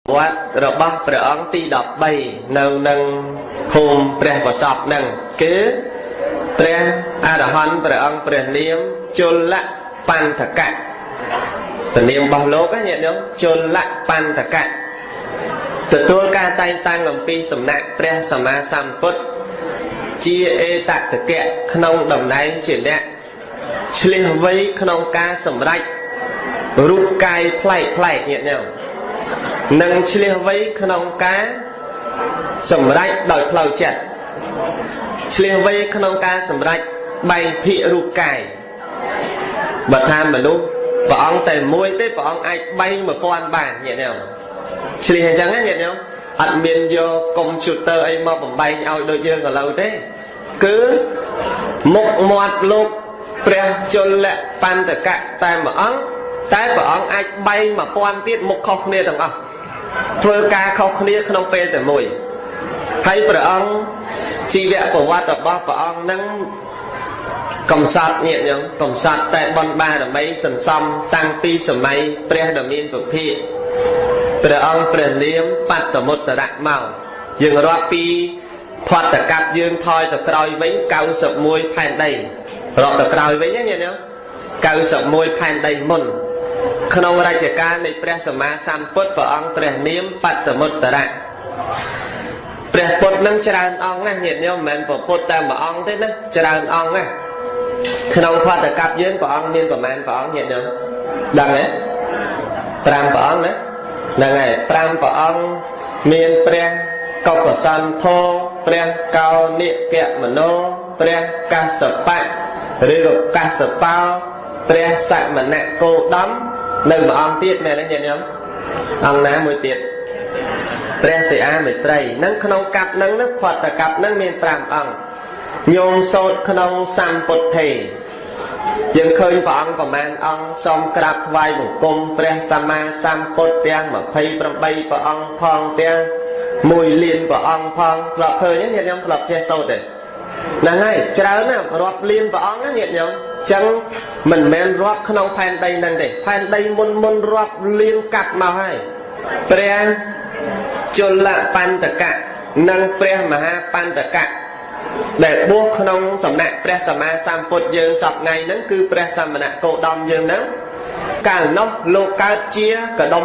วัดระบพระองค์ที่ดับใบนังภูมิพระประสบนังคือพระอรหันต์พระองค์พระเนียมจุลปันธกะพระเนียมบาโลกเนี่ยน้องจุลปันธกะตัวการแต่งตั้งของปีสำนักพระสัมมาสัมพุทธจีเอตัตเกะขนมดำไหนเฉียดเนี่ยเฉลี่ยไว้ขนมกาสำรักรูปกายไพร่เนี่ยน้องนังเฉลี่ยไว้ขนมกาสำรักโดยเพลาจัดเฉลี่ยไว้ขนมกาสำรักใบพิรูปกายบัดทามมาลูกพระองค์แต่มวยเต้พระองค์ไอ้ใบมาป้อนบานเนี่ยน้องเฉลี่ยจังงั้นเนี่ยน้องอัดเมียนโยคอมพิวเตอร์ไอ้มาผมใบเอาโดยเยอะกว่าเราเต้คือมกมอดลูกเปรี้ยจนแหละปันแต่กะแต่พระองค์ไอ้ใบมาป้อนติดมกเขาเนี่ยต่างอ่ะเพื่อการเขาเนี่ยขนมเปย์แต่มวยให้พระองค์ชีวิตประวัติរបស់พระองค์นั้นកំសត់ញាតិញោមកំសត់តែបនបារមីសន្សំតាំងពីសម័យព្រះដ៏មានពភាកព្រះអង្គព្រះនាមបត្តមុត្តរៈមកយើងរាប់ពីផតកັບយើងថយទៅក្រោយវិញ91ផែនដីរាប់ទៅក្រោយវិញញាតិញោម91ផែនដីមុនក្នុងរជ្ជកាលនៃព្រះសម្មាសម្ពុទ្ធព្រះអង្គព្រះនាមបត្តមុត្តរៈព្រះពុទ្ធនឹងច្រើនអង្គណាស់ញាតិញោមមិនមែនព្រះពុទ្ធតែមួយអង្គទេណាច្រើនអង្គណាស់ក្នុងផតកັບយើងព្រះអង្គមានប្រមាណព្រះអង្គញាតិញោមដឹងទេ5ព្រះអង្គណាហ្នឹងហើយ5ព្រះអង្គមានព្រះកុបសន្ធោព្រះកោនិកៈមនោព្រះកស្សបៈឬក៏កស្សបោព្រះសមណៈគោដំនិងព្រះអង្គទៀតមែនទេញាតិញោមអង្គណាមួយទៀតព្រះសិអាមេត្រីនឹងក្នុងកັບនឹងផតកັបនឹងមាន5អង្គញោមសូត្រក្នុងសម្ពុទ្ធេយើងឃើញព្រះអង្គប្រមាណអង្គសូមក្រាបថ្វាយបង្គំព្រះសម្មាសម្ពុទ្ធទាំង28ព្រះអង្គផងទាំង1លានព្រះអង្គផងធ្លាប់ឃើញទេញាតិញោមធ្លាប់ចេះសូត្រទេហ្នឹងហើយច្រើនណាស់រាប់លានព្រះអង្គណាញាតិញោមអញ្ចឹងមិនមែនរាប់ក្នុងផែនដីហ្នឹងទេផែនដីមុនរាប់លានកាត់មកហើយព្រះជលបញ្តកៈនិងព្រះមហាបញ្តកៈដែលបួសក្នុងសំណាក់ព្រះសម្មាសម្ពុទ្ធយើងសពថ្ងៃហ្នឹងគឺព្រះសមណគោតមយើងហ្នឹងកាលនោះលោកកើតជាកដុំ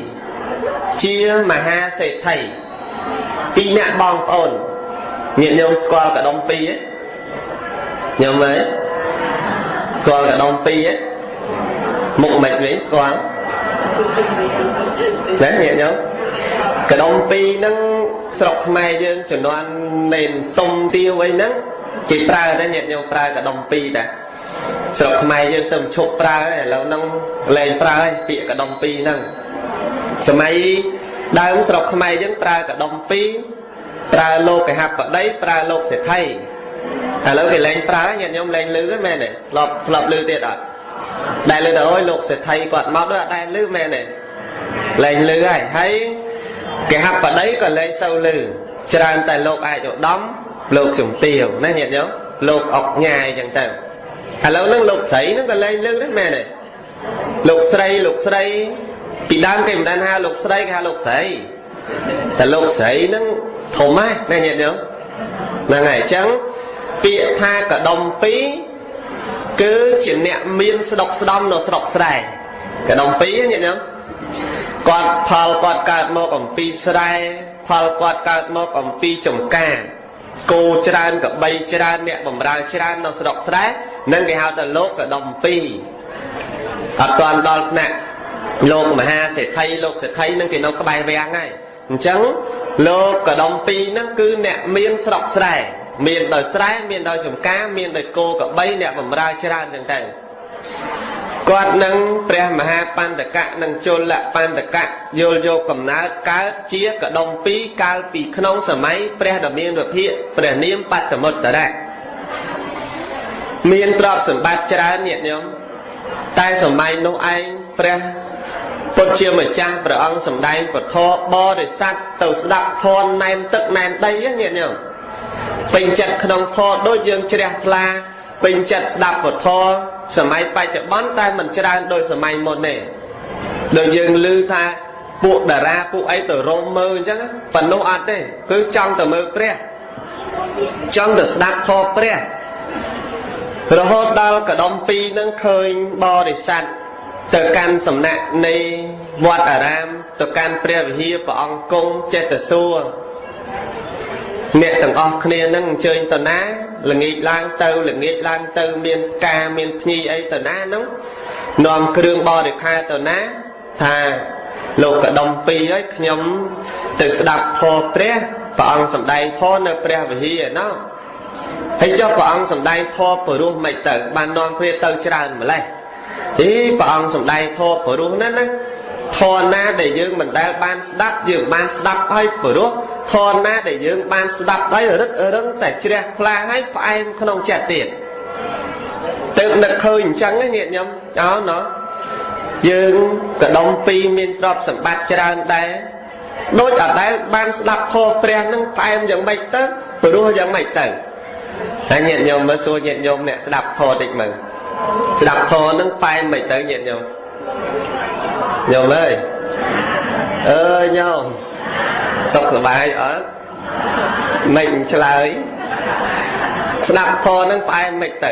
2ជាមហាសេដ្ឋីពីរអ្នកបងប្អូនញាតិញោមស្គាល់កដុំ2ទេញោមមើលស្គាល់កដុំ2ទេមុខមិនវិញស្គាល់ណាញាតិញោមកដុំ2ហ្នឹងស្រុកខ្មែរយើងជំនាន់នេនទុំទាវអីហ្នឹងគេប្រើតែញាតិញោមប្រើកដុំ2តែស្រុកខ្មែរយើងទៅឈប់ប្រើឥឡូវហ្នឹងលែងប្រើហើយពាក្យកដុំ2ហ្នឹងសម័យដើមស្រុកខ្មែរយើងប្រើកដុំ2ប្រើលោកកហបតីប្រើលោកសេដ្ឋីឥឡូវគេលែងប្រើញាតិញោមលែងលឺទេមែនទេធ្លាប់លឺទៀតអត់ដែលលឺទៅអើយលោកសេដ្ឋីគាត់មកដូចអត់ដែលលឺមែនទេលែងលឺហើយគេហបតីក៏លែងសូវលឺច្រើនតែលោកឯកឧត្តមលោកជំទាវណាញាតិញោមលោកអុកញ៉ាអញ្ចឹងទៅឥឡូវហ្នឹងលោកស្រីហ្នឹងក៏លែងលឺដែរមែនទេលោកស្រីពីដើមគេមិនដឹងហៅលោកស្រីគេហៅលោកស្រីតែលោកស្រីហ្នឹងធំណាស់ណាញាតិញោមហ្នឹងហើយអញ្ចឹងពាក្យថាកដុំ2គឺជាអ្នកមានស្ដុកស្ដំនៅស្រុកស្រែកដុំ2ញាតិញោមគាត់គាត់កើតមកអំពីស្រែផលគាត់កើតមកអំពីចំការគោច្រើនកបីច្រើនអ្នកបម្រើច្រើននៅស្រុកស្រែនឹងគេហៅថាលោកកដុំ2អត់ទាន់ដល់ថ្នាក់លោកមហាសេដ្ឋីលោកសេដ្ឋីនឹងគេនៅក្បែរវាំងហើយអញ្ចឹងលោកកដុំ2ហ្នឹងគឺអ្នកមានស្រុកស្រែមានដោយស្រែមានដោយចំការមានដោយគោកបីអ្នកបម្រើច្រើនចឹងទៅគាត់នឹងព្រះមហាបញ្តកៈនិងជលបញ្តកៈយល់យកកំណើតកើតជាកដុំ2កាលពីក្នុងសម័យព្រះដ៏មានវិភាកព្រះនាមបត្តមុត្តរៈមានទ្រព្យសម្បត្តិច្រើនញាតិញោមតែសម័យនោះឯងព្រះពុទ្ធជាម្ចាស់ព្រះអង្គសម្ដែងពធបរិស័ទទៅស្ដាប់ធម៌ណែនទឹកណែនដីញាតិញោមពេញចិត្តក្នុងធម៌ដូចយើងជ្រះថ្លាពេញចិត្តស្ដាប់ពធសម័យបច្ចុប្បន្នតែមិនច្រើនដូចសម័យមុនទេដូចយើងឮថា buộc đà ra buộc ấy từ rôm mơ chứ phần nô ạt đấy cứ trong từ mơ pre trong từ đạp thọ pre rồi hốt đau cả đông pi nâng khơi bò để sạch từ can sầm nạ này vọt ở ram từ can pre hiệp và ông công chết từ xua nè từng ọc kia nâng chơi từ ná là nghĩ lang tơ miền ca miền nhi ấy từ ná nó nòm kêu bò để khai từ ná thà lục cả đồng pi ấy nhóm từ đạp thọ pre và ông sầm đầy thọ nơi pre và hiệp nó hay cho và ông sầm đầy thọ bờ ruộng mày tử ban non pre tơ tràn mà lại ý và ông sầm đầy thọ bờ ruộng đó thọ na để dương mình đã ban đắp dương ban đắp hay bờ ruộng thọ na để dương ban đắp đấy ở rất tại chia là hay phải em không chặt tiền tự lực khơi trắng ấy nhẹ nhõm đó nó dương cả đông pi miền trọp sầm bát tràn đây đôi ở đây ban đắp thọ pre nó phải em giống mày tớ bờ ruộng giống mày tử anh nhẹ nhõm mới xua nhẹ nhõm nè đắp thọ định mình đắp thọ nó phải mày tới nhẹ nhõm nhôm ơi nhôm sọc sờ bài ở mình trả lời snap phone nó phải mình tử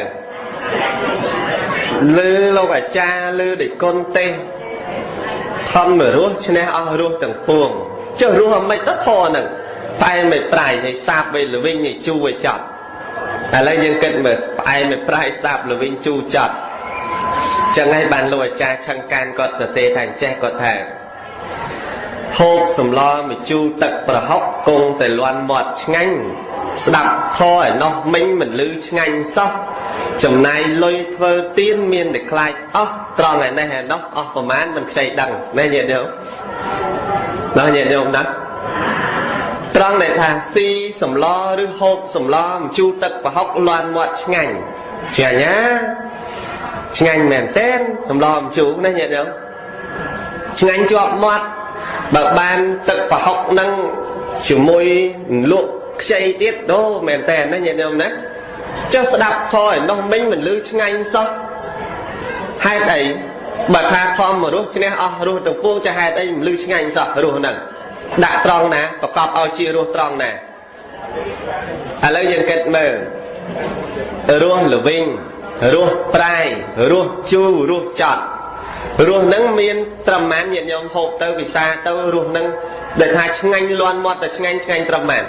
lư lâu cả cha lư để con tê thăm mở rúa cho nên rúa từng buồng chứ rúa không mấy tất phone nè phải mình phải thì sạp về là vinh thì chu về chọn lấy những cái mà phải mình phải sạp là vinh chu chọn chẳng ai bàn lùi cha chẳng can có sở xê thành che có thể hộp sầm lo mà chu tật và hóc cùng tại loan mọt nhanh đập thôi nó mình lư nhanh sóc chồng này lôi thơ tiên miên để khai tròn này này nó của má mình xây đằng này nhẹ được nó nhẹ được đó tròn này thà si sầm loឬhộp sầm lo mà chu tật và hóc loan mọt nhanh chả nhá anh mền tên sầm lòm chú này nhận được anh chọp mọt bà ban tập và học năng chủ môi lụa xây tiết đô mền tên nó nhận được đấy cho đập thôi nó mình lư anh sao hai tay bà tha thom mà rút cho nên rút trong phu cho hai tay lư anh sao rút nè đã tròn nè và cọp ao chia rút tròn nè lấy dân kết mờ rùa là vinh rùa prai rùa chu rùa chọt rùa nâng miên trầm mán nhận nhau hộp tơ vì xa tơ rùa nâng để thay ngành loan mọt là ngành trầm mán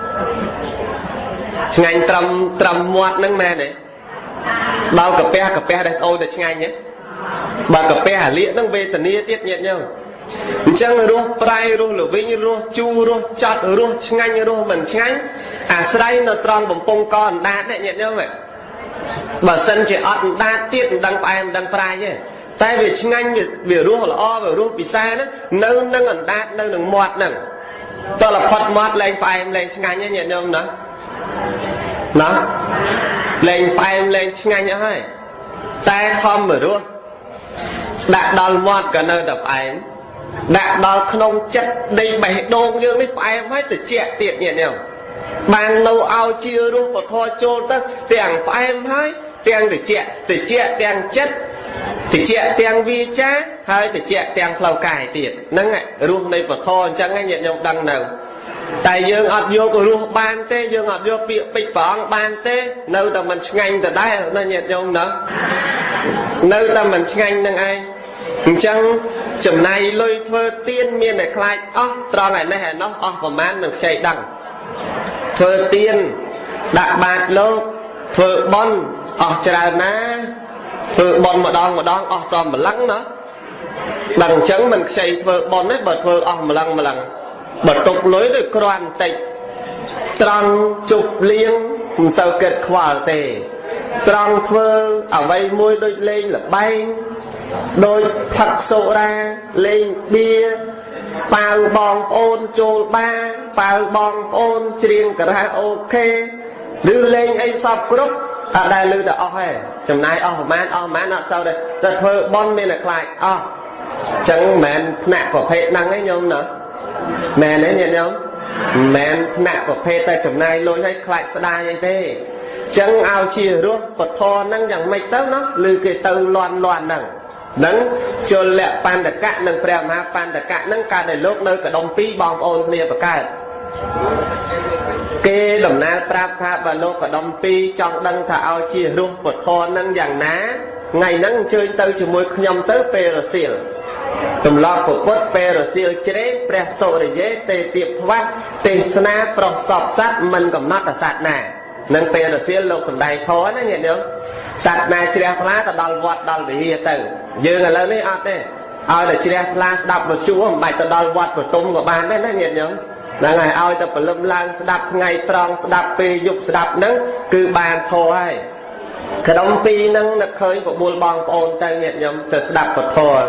ngành trầm mọt nâng mẹ đấy bao cà phê đây ôi là ngành nhé bà cà phê hả liễn nâng về tần nia tiết nhận nhau chẳng rùa prai rùa là vinh rùa chu rùa chọt rùa ngành rùa mình ngành sray nó tròn bồng pong con đá đấy nhận nhau vậy bà sân chỉ ọt đá tiết đăng bài đăng prai chứ tại vì ngành vì rùa là o về rùa vì xa đó nâng ẩn đá nâng mọt nâng tôi là phật mọt lên bài lên ngành nhé nhận nhau nữa nó lên bài lên ngành nhá hay tay thom ở rùa đã đòn mọt cả nơi đập ảnh đã đòn không chất đây bảy đô như mấy bài phải từ trẻ tiệt nhận nhau bàn lâu ao chia luôn một thôi chôn ta tiền phải em hay tiền từ trẻ tiền chất từ trẻ tiền vi cha hay từ trẻ tiền phao cải tiền nâng ạ luôn đây một thôi chẳng ai nhận nhộng đăng nào tại dương ọt vô của luôn ban tê dương ọt vô bị bịch bỏng ban tê nơi ta mình ngành từ đây nó nhận nhộng nữa nơi ta mình ngành nâng ai chẳng chùm này lôi thơ tiên miên này khai tròn này này nó và man được xây đằng thơ tiên đã bạt lô thơ bon chả ná thơ bon mà đong toàn mà lắng nó đằng chẳng mình xây thơ bon ấy bật thơ mà lăng bật tục lối được quan tịch trăng chụp liêng sao kết khỏa tề trăng thơ ở vây môi đôi lên là bay đôi thật sổ ra lên bia bao bong ôn chôl ba bao bong ôn riêng cả ra ok đưa lên ấy sập group ở đây lưu đã hay chấm này man nó sau đây thật thơ bon bên là lại chẳng mẹn nạp của phê năng ấy nhôm nữa mẹn ấy nhận nhôm mẹn nạp của phê tay chấm này lôi hay lại sẽ đai như thế chẳng ao chia luôn Phật thọ năng chẳng mạch tớ nó lưu cái tơ loan nằng nâng cho lẹ pan đặc cạn nâng prem ha pan đặc cạn nâng cả đời lúc nơi cả đồng pi bom ôn nia bạc cạn kê đồng na prap tha và lô cả đồng pi trong đăng thả ao chia rung một kho nâng dạng ná ngày nâng chơi tới chỉ môi nhom tới Perusil tụm lo của bốt Perusil chế preso để dễ tê tiệp phát tê sna pro sọp sát mình cầm nát là sát nè nâng Perusil lục sầm đầy khó đó nhận được sát nè chia phá ta đal vọt đal để hiệt tử dương là lớn đấy ở đây ao để chia phá đập một chú một bài ta đal vọt của tung của bàn đấy nó nhận được là ngày ao ta phải lâm lang đập ngày tròn đập pe dục đập nâng cứ bàn thôi cái đồng pi nâng là khơi của buôn bong ôn tay nhận nhầm từ đập của thôi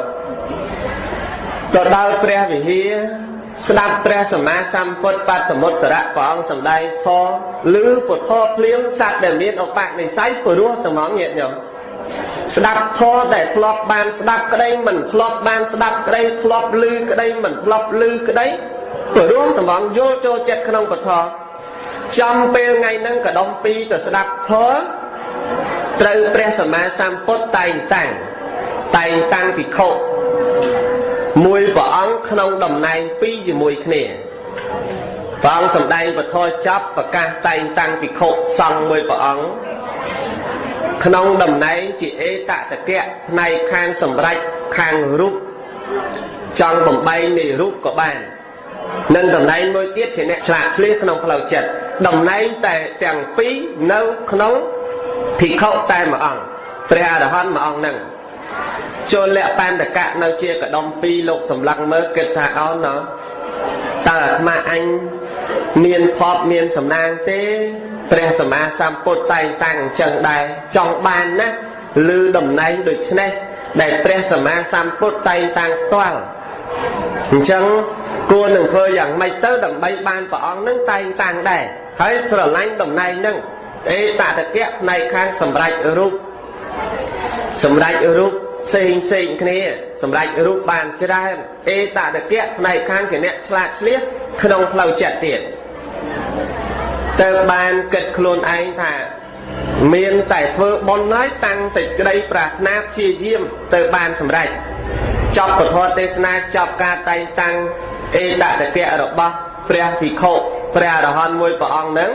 rồi đau pre vì hia đập pre sầm ma sam phật bát sầm một tara của ông sầm đây kho lư của kho liếm sạt để miên ở bạc này sấy của đua từ món nhận nhầm đập kho để flop ban đập cái đây mình flop ban đập cái đây flop lư cái đây mình flop lư cái đấy của đua từ món vô cho chết không của thọ trong pe ngày nâng cả đồng pi từ đập thọត្រូវព្រះសម្មាសម្ពុទ្ធតែងតាំងភិក្ខុមួយព្រះអង្គក្នុងតំណែងពីរជាមួយគ្នាព្រះអង្គសម្ដែងពធចាប់ប្រកាសតែងតាំងភិក្ខុសង្ឃមួយព្រះអង្គក្នុងតំណែងជាអេតតកៈផ្នែកខាងសម្រេចខាងរូបចង់បំបីនៃរូបក៏បាននិងតំណែងមួយទៀតជាអ្នកឆ្លាតឆ្លៀសក្នុងផ្លូវចិត្តតំណែងតែទាំងពីរនៅក្នុងភិក្ខុតែមួយអង្គព្រះអរហន្តមួយអង្គហ្នឹងចូលលក្ខបណ្ឌកៈនៅជាកដុំពីរលោកសម្លឹងមើលគិតថាអោនតើអាត្មាអញមានភពមានសំណាងទេព្រះសម្មាសម្ពុទ្ធតែងតាំងអញ្ចឹងដែរចង់បានណាឮតំណែងដូចនេះដែលព្រះសម្មាសម្ពុទ្ធតែងតាំងផ្ទាល់អញ្ចឹងគួរនឹងធ្វើយ៉ាងម៉េចទៅដើម្បីបានព្រះអង្គនឹងតែងតាំងដែរហើយស្រឡាញ់តំណែងនឹងអេតតកៈផ្នែកខាងសម្រេចរូបផ្សេងគ្នាសម្រេចរូបបានច្រើនអេតតកៈផ្នែកខាងជាអ្នកឆ្លាតឆ្លៀសក្នុងផ្លូវចិត្តទៀតទៅបានគិតខ្លួនឯងថាមានតែធ្វើបុណ្យហើយតាំងសេចក្តីប្រាថ្នាព្យាយាមទៅបានសម្រេចចប់ពធទេសនាចប់ការតែងតាំងអេតតកៈរបស់ព្រះភិក្ខុព្រះអរហន្តមួយព្រះអង្គនឹង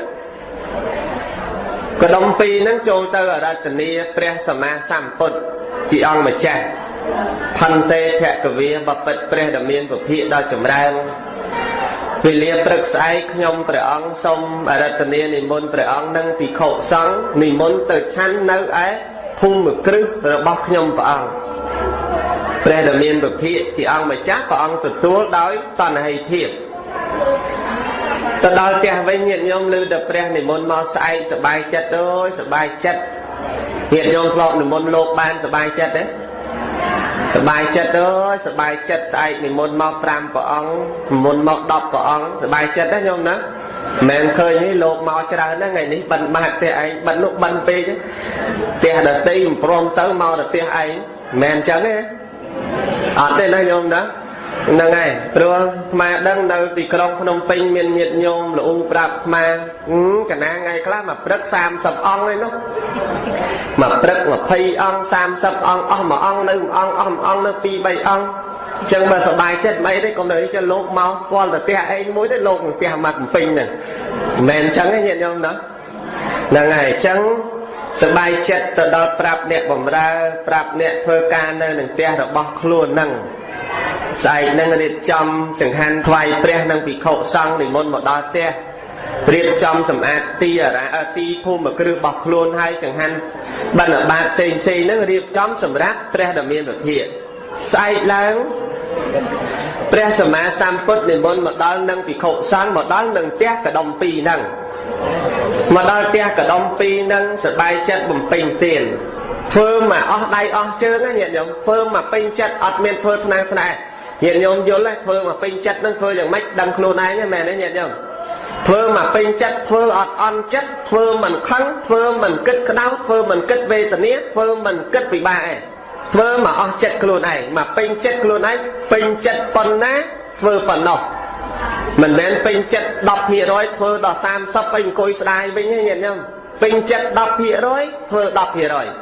ក៏ដុំពីរហ្នឹងចូលទៅអរតនីព្រះសម្មាសម្ពុទ្ធជាអង្គម្ចាស់ផន្តេភគវាបពិតព្រះដ៏មានពភាកដ៏ចម្រើនវេលាព្រឹកស្អែកខ្ញុំព្រះអង្គសូមអរតនីនិមន្តព្រះអង្គនិងភិក្ខុសង្ឃនិមន្តទៅឆាន់នៅឯភូមិគ្រឹះរបស់ខ្ញុំព្រះអង្គព្រះដ៏មានពភាកជាអង្គម្ចាស់ព្រះអង្គទទួលដោយតណ្ហិភាពទៅដល់ផ្ទះវិញញាតិញោមឮតែព្រះនិមន្តមកស្អែកសบายចិត្តអើយសบายចិត្តញាតិញោមធ្លាប់និមន្តលោកបានសบายចិត្តទេសบายចិត្តអើយសบายចិត្តស្អែកនិមន្តមក5ព្រះអង្គនិមន្តមក10ព្រះអង្គសบายចិត្តណាញោមណាមិនឃើញនេះលោកមកច្រើនណាស់ថ្ងៃនេះបិណ្ឌបាតផ្ទះឯងបិណ្ឌនោះបិណ្ឌពេកផ្ទះដតីមិនព្រមទៅមកទៅផ្ទះឯងមិនអញ្ចឹងទេអត់ទេណាញោមណាហ្នឹងហើយព្រោះអាត្មាដឹងនៅទីក្រុងភ្នំពេញមានញាតិញោមល្អូប្រាប់អាត្មាកណាថ្ងៃខ្លះមកព្រឹក30អង្គឯនោះមកព្រឹក20អង្គ30អង្គអស់មួយអង្គនៅអង្គអស់មួយអង្គនៅ2 3អង្គអញ្ចឹងបើសប្បាយចិត្តមិនអីទេកុំទៅចេះលោកមកស្គាល់តែផ្ទះឯងមួយទេលោកផ្ទះមកកំពេញហ្នឹងមិនមែនអញ្ចឹងទេញាតិញោមណាហ្នឹងហើយអញ្ចឹងសប្បាយចិត្តទៅដល់ប្រាប់អ្នកបម្រើប្រាប់អ្នកធ្វើការនៅនឹងផ្ទះរបស់ខ្លួនហ្នឹងស្អែកនឹងរៀបចំចង្ហាន់ថ្វាយព្រះនិងភិក្ខុសង្ឃនិមន្តមកដល់ផ្ទះរៀបចំសម្អាតទីភូមិគ្រឹះរបស់ខ្លួនហើយចង្ហាន់បិណ្ឌបាតផ្សេងហ្នឹងរៀបចំសម្រាប់ព្រះដ៏មានពភាកស្អែកឡើងព្រះសម្មាសម្ពុទ្ធនិមន្តមកដល់នឹងភិក្ខុសង្ឃមកដល់នឹងផ្ទះកដុំពីរហ្នឹងមកដល់ផ្ទះកដុំពីរហ្នឹងសប្បាយចិត្តបំពេញទានធ្វើមកអស់ដៃអស់ជើងណាញាតិញោមធ្វើមកពេញចិត្តអត់មានធ្វើថ្នាក់ញាតិញោមយល់ទេធ្វើមកពេញចិត្តហ្នឹងធ្វើយ៉ាងម៉េចដឹងខ្លួនឯងហ្នឹងមែនទេញាតិញោមធ្វើមកពេញចិត្តធ្វើអត់អន់ចិត្តធ្វើមិនខឹងធ្វើមិនគិតក្តៅធ្វើមិនគិតវេទនាធ្វើមិនគិតពិបាកឯងធ្វើមកអស់ចិត្តខ្លួនឯងមកពេញចិត្តខ្លួនឯងពេញចិត្តប៉ុណ្ណាធ្វើប៉ុណ្ណោះមិនមែនពេញចិត្ត 10% ធ្វើដល់30ទៅអង្គុយស្ដាយវិញទេញាតិញោមពេញចិត្ត 10% ធ្វើ 10%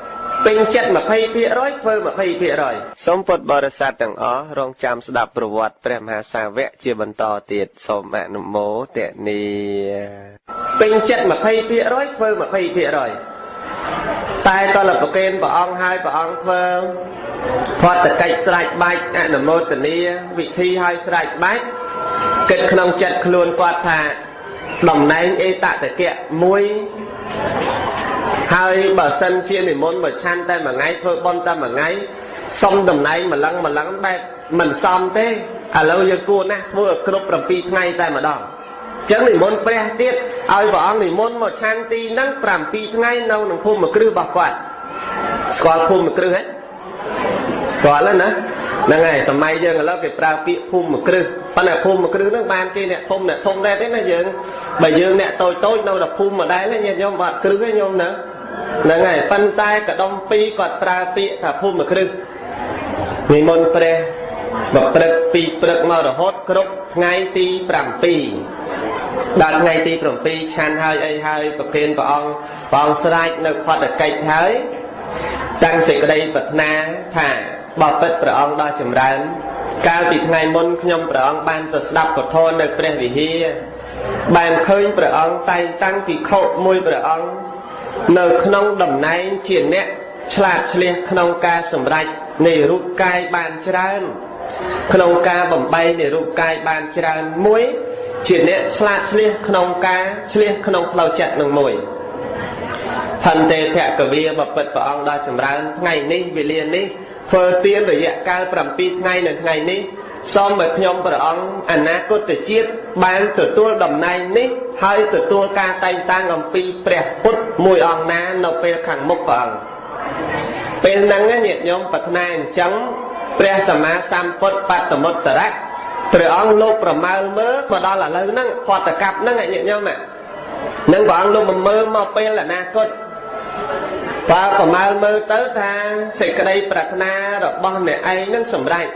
ពេញចិត្ត20%ធ្វើ20%សូមពុទ្ធបរិស័ទទាំងអស់រងចាំស្ដាប់ប្រវត្តិព្រះមហាសាវកជាបន្តទៀតសូមអនុមោទនាពេញចិត្ត20%ធ្វើ20%តែតលប្រកេនព្រះអង្គហើយព្រះអង្គធ្វើផតកិច្ចស្រេចបាច់អនុមោទនាវិធីឲ្យស្រេចបាច់គិតក្នុងចិត្តខ្លួនគាត់ថាតំណែងអេតតកៈមួយហើយបើសិនជានិមន្តមួយឆាន់តែមួយថ្ងៃធ្វើបុណ្យតែមួយថ្ងៃសុំតំណែងម្លឹងបែបមិនសមទេឥឡូវយើងគួរណាស់ធ្វើឲ្យគ្រប់7ថ្ងៃតែម្ដងអញ្ចឹងនិមន្តព្រះទៀតឲ្យព្រះអង្គនិមន្តមកឆាន់ទីហ្នឹង7ថ្ងៃនៅក្នុងភូមិគ្រឹះរបស់គាត់ស្គាល់ភូមិគ្រឹះហ៎ស្គាល់ណាហ្នឹងហើយសម័យយើងឥឡូវគេប្រើពាក្យភូមិគ្រឹះប៉ុន្តែភូមិគ្រឹះហ្នឹងបានគេអ្នកធំដែរទេណាយើងបើយើងអ្នកតូចនៅតែភូមិម្ដែលញាតិញោមបាត់គ្រឹះឯងញោមណាហ្នឹងហើយប៉ុន្តែកដុំ2គាត់ប្រើពាក្យថាភូមិគ្រឹះនិមន្តព្រះបព្រឹកពីព្រឹកមករហូតគ្រប់ថ្ងៃទី7ដល់ថ្ងៃទី7ឆាន់ហើយអីហើយប្រគេនព្រះអង្គស្រេចនៅផតកិច្ចហើយតាំងសេចក្តីប្រាថ្នាថាបបិទ្ធព្រះអង្គដ៏ចម្រើនកាលពីថ្ងៃមុនខ្ញុំព្រះអង្គបានទៅស្ដាប់ពធនៅព្រះវិហារបានឃើញព្រះអង្គតែងតាំងភិក្ខុមួយព្រះអង្គនៅក្នុងតំណែងជាអ្នកឆ្លាតឆ្លៀសក្នុងការសម្រេចនៃរូបកាយបានច្រើនក្នុងការបំបីនៃរូបកាយបានច្រើនមួយជាអ្នកឆ្លាតឆ្លៀសក្នុងការឆ្លៀសក្នុងផ្លូវចិត្តនឹងមួយផន្តិភគវាបពិតព្រះអង្គដ៏ចម្រើនថ្ងៃនេះវេលានេះធ្វើទានរយៈកាល7ថ្ងៃនៅថ្ងៃនេះសូមឲ្យខ្ញុំព្រះអង្គអនាគតជាតិបានទទួលតំណែងនេះហើយទទួលការតែងតាំងអំពីព្រះពុទ្ធមួយអង្គណានៅពេលខាងមុខព្រះអង្គពេលហ្នឹងញាតិញោមប្រាថ្នាអញ្ចឹងព្រះសម្មាសម្ពុទ្ធបតមុត្តរៈព្រះអង្គលោកប្រមើលមើលមកដល់ឥឡូវហ្នឹងផតកັບហ្នឹងញាតិញោមនឹងព្រះអង្គលោកមើលមកពេលអនាគតបើប្រមើលមើលទៅថាសេចក្តីប្រាថ្នារបស់អ្នកឯងនឹងសម្រេច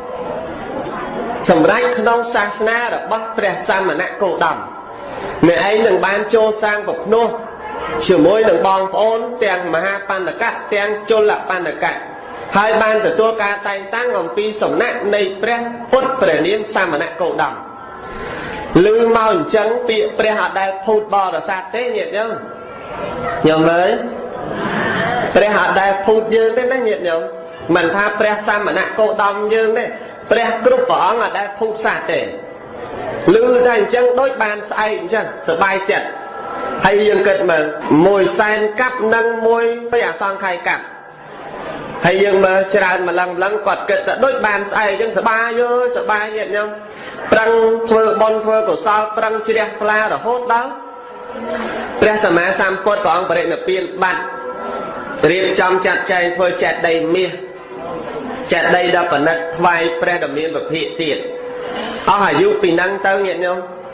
ក្នុងសាសនារបស់ព្រះសមណគោតមអ្នកឯងនឹងបានចូលសាងប្រភ្នោះជាមួយនឹងបងប្អូនទាំងមហាបណ្ឌកៈទាំងជលបណ្ឌកៈហើយបានទទួលការតែងតាំងអំពីសំណាក់នៃព្រះពុទ្ធព្រះនាមសមណគោតមឮមកអញ្ចឹងពាក្យព្រះអត់ដែលភូតបរិស័ទទេញាតិញោមញោមអើយព្រះអត់ដែលភូតយើងទេណាញាតិញោមមិនថាព្រះសមណគោតមយើងទេព្រះគ្រប់ព្រះអង្គអត់ដែលភូតសាសទេឮតែអញ្ចឹងដូចបានស្អែកអញ្ចឹងសบายចិត្តហើយយើងគិតមើល100,000កាប់និង1អសង្ខ័យកាប់ហើយយើងមើលច្រើនម្លឹងគាត់គិតថាដូចបានស្អែកអញ្ចឹងសบายញាតិញោមប្រឹងធ្វើបុណ្យធ្វើកុសលប្រឹងជ្រះថ្លារហូតដល់ព្រះសម្មាសម្ពុទ្ធព្រះអង្គបរិនិព្វានបាត់រៀបចំចាត់ចែងធ្វើចេតិយមាសចេតិយដល់បណិតថ្វាយព្រះដ៏មានវិភាកទៀតអស់អាយុពីហ្នឹងទៅញាតិញោម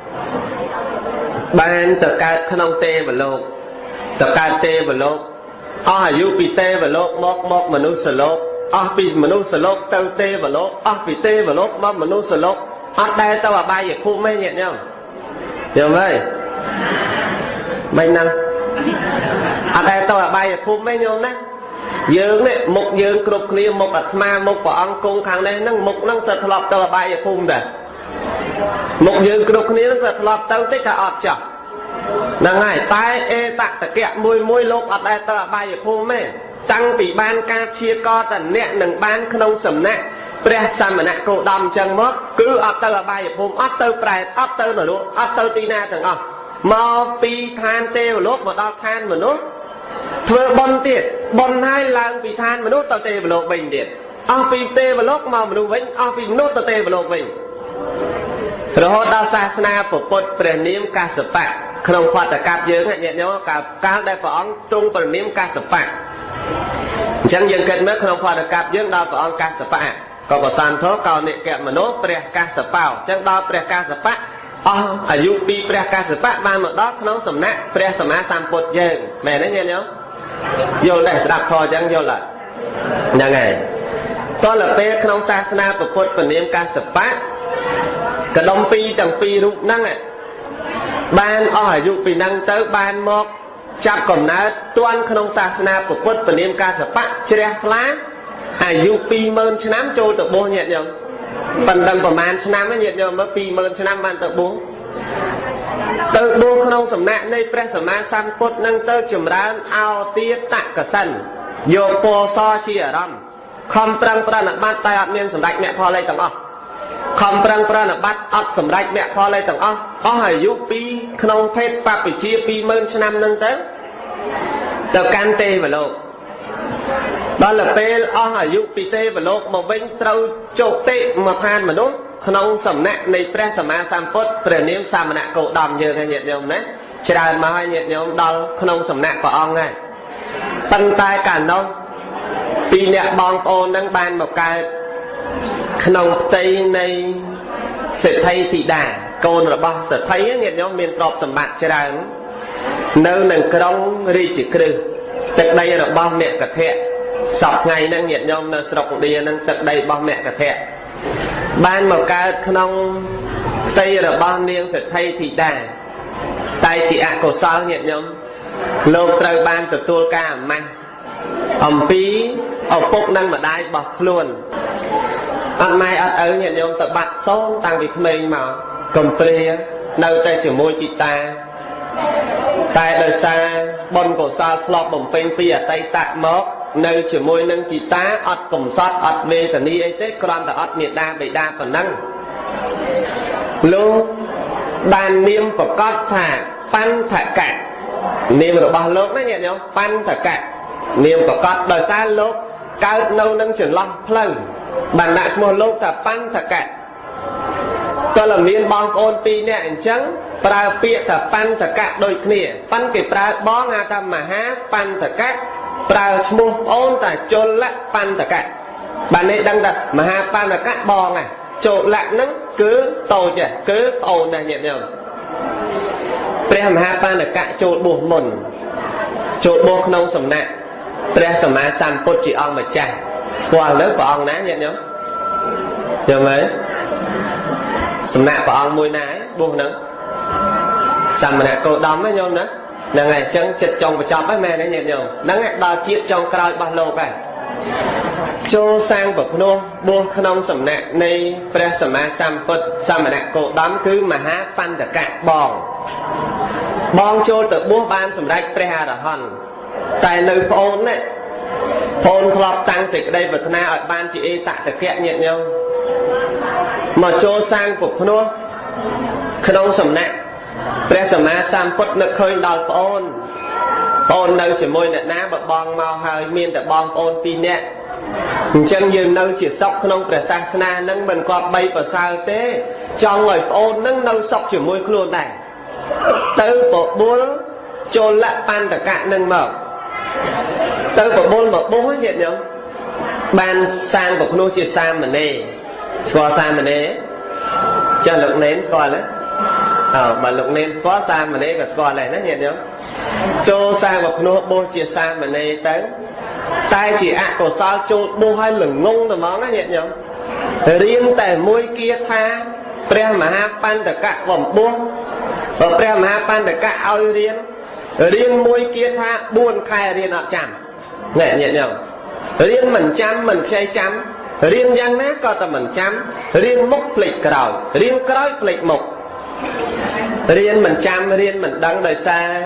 បានទៅកើតក្នុងទេវលោកទៅកើតទេវលោកអស់អាយុពីទេវលោកមកមនុស្សលោកអស់ពីមនុស្សលោកទៅទេវលោកអស់ពីទេវលោកមកមនុស្សលោកអត់ដែលទៅអបាយភូមិទេញាតិញោមយល់ទេមិនហ្នឹងអត់ដែលទៅអបាយភូមិទេញោមណាយើងនេះមុខយើងគ្រប់គ្នាមុខអាត្មាមុខព្រះអង្គគង់ខាងនេះហ្នឹងមុខហ្នឹងសិតធ្លាប់ទៅអបាយភូមិដែរមុខយើងគ្រប់គ្នាហ្នឹងសិតធ្លាប់ទៅតិចថាអត់ចោះហ្នឹងហើយតែអេតតកៈមួយលោកអត់ដែលទៅអបាយភូមិទេតាំងពីបានការព្យាករតអ្នកនឹងបានក្នុងសំណាក់ព្រះសមណគោតមអញ្ចឹងមកគឺអត់ទៅអបាយភូមិអត់ទៅប្រែតអត់ទៅនរកអត់ទៅទីណាទាំងអស់មកពីឋានទេវលោកមកដល់ឋានមនុស្សធ្វើបុណ្យទៀតបុណ្យហើយឡើងពីឋានមនុស្សទៅទេវលោកវិញទៀតអស់ពីទេវលោកមកមនុស្សវិញអស់ពីមនុស្សទៅទេវលោកវិញរហូតដល់សាសនាពុទ្ធព្រះនាមកសបៈក្នុងផតកັບយើងញាតិញោមកាលដែលព្រះអង្គទ្រង់ព្រះនាមកសបៈអញ្ចឹងយើងគិតមើលក្នុងផតកັບយើងដល់ព្រះអង្គកសបៈក៏ប្រសានធរកោនិកមនោព្រះកសបោអញ្ចឹងដល់ព្រះកសបៈអស់អាយុពីព្រះកសបៈបានមកដល់ក្នុងសំណាក់ព្រះសម្មាសម្ពុទ្ធយើងមែនទេញាតិញោមយល់ដែរស្ដាប់ធម៌អញ្ចឹងយល់ហើយហ្នឹងហើយតលពេលក្នុងសាសនាពុទ្ធព្រះនាមកសបៈកដុំពីរទាំងពីររូបហ្នឹងបានអស់អាយុពីហ្នឹងទៅបានមក chạp cầm ná tuan khăn xa sna của quất và niêm ca sở bạc trẻ lá dụ pi mơn chân nám trôi tự bố nhiệt nhầm phần đằng của màn chân nám nó nhiệt nhầm mới pi mơn chân nám bàn tự bố khăn sầm nạ nơi pre sầm ma san quất nâng tơ chùm rán ao tiết tạ cả sân vô po so chi ở râm không prang prang bắt tay ọt miên sầm đạch mẹ pho lây tầng ọ không prang prang bắt ọt sầm đạch mẹ pho lây tầng ọ hải dụ pi khăn phết bạc bị chia pi mơn chân nám nâng tơ tự can tê và lộ đó là pe hải dụ pi tê và lộ một bên trâu trộn tê mà than mà nốt khăn sầm nạ này pre sầm ma san quất pre niêm sam nạ cổ đầm như thế nhiệt nhom đấy trà mà hai nhiệt nhom đau khăn sầm nạ của ông này tăng tai cản đâu pi nè bong ôn đang ban một cái khăn tây này sẽ thay thị đà côn là bao sẽ thấy nhiệt nhom miền trọp sầm bạc trà nơi nâng krong ri chỉ kêu tận đây là bao mẹ cả thẹ sọc ngày năng nhiệt nhom là sọc đi năng tận đây bao mẹ cả thẹ ban một cái khăn tây là bao niên sẽ thay thị đà tay chị ạ cổ sao nhiệt nhom lô trời ban từ tua ca mang ẩm pí ở bốc năng mà đai bọc luôn ăn mai ăn ở nhiệt nhom tập bạn xóm tăng việc mình mà cầm pre nơi tay chỉ môi chị ta tại đời xa bon cổ sao flop bồng pen pi ở tay tạm mốc nơi chỉ môi nâng chị ta ọt cùng sót ọt mê tờ ni ấy tết con ta ọt miệt đa bị đa phần năng luôn bàn niêm của con thả pan thả cả niêm của bao lốt nó nhẹ nhõm pan thả cả niêm của con đời xa lốt cao nâu nâng chuyển long plâng bàn nạc một lốt thả pan thả cả tôi là miên bong ôn pi nè anh trắng pra pia thả pan thả cả đôi kia pan cái pra bó nga tham mà há pan thả cả pra smooth ôn ta chôn lạ pan thả cả bạn ấy đang đặt mà ha pan thả cả bò này trộn lạ nắng cứ tàu chứ cứ ồn này nhẹ nhàng pre mà ha pan thả cả trộn buồn mồn trộn buồn không sầm nè pre sầm ma sam phốt chỉ ông mà chả qua lớp của ông ná nhẹ nhàng hiểu mấy sầm nè của ông môi ná buồn nắng sầm nè cô đóng với nhau nữa là ngày chân chật chồng và chọc với mẹ đấy nhẹ nhàng nắng ngày đào chiết trong cày bao lâu vậy cho sang bậc nô buông khăn sầm nè này pre sầm ma sam nè cô đóng cứ mà há pan cả cạn bong cho tự buông ban sầm đạch pre hà đã hòn tại nơi phone này phone club tăng dịch đây vật na ở ban chị e tại thực hiện nhẹ nhàng mà cho sang bậc nô khăn sầm nè pre sầm ma sam nó khơi đào phone nơi chỉ môi nè ná bậc bong mau hơi miên tại bong phone pin nè chân dừng nơi chỉ sọc không pre sasana nâng mình qua bay vào sao thế cho người phone nâng nơi sọc chỉ môi luôn này từ bộ buôn cho lại pan cả cạn nâng mở từ bộ buôn mở bố hết nhỉ ban sang bậc nô chỉ sang mà nè qua sang mà nè cho lực nến coi đấy mà lục nên xóa sang mà đây và xóa này nó nhẹ nhõm cho sang một nô bô chia sang mà đây tới tay chỉ ạ của sao cho bô hai lửng ngung là món nó nhẹ nhõm riêng tại môi kia tha pre mà ha pan tất cả vòng buông và pre mà ha pan tất cả ao riêng môi kia tha buồn khai riêng họ chạm nhẹ nhõm riêng mình chăm mình khai chăm riêng giang nát coi ta mình chăm riêng mốc lịch cầu riêng cõi lịch mục riêng mình chăm riêng mình đăng đời xa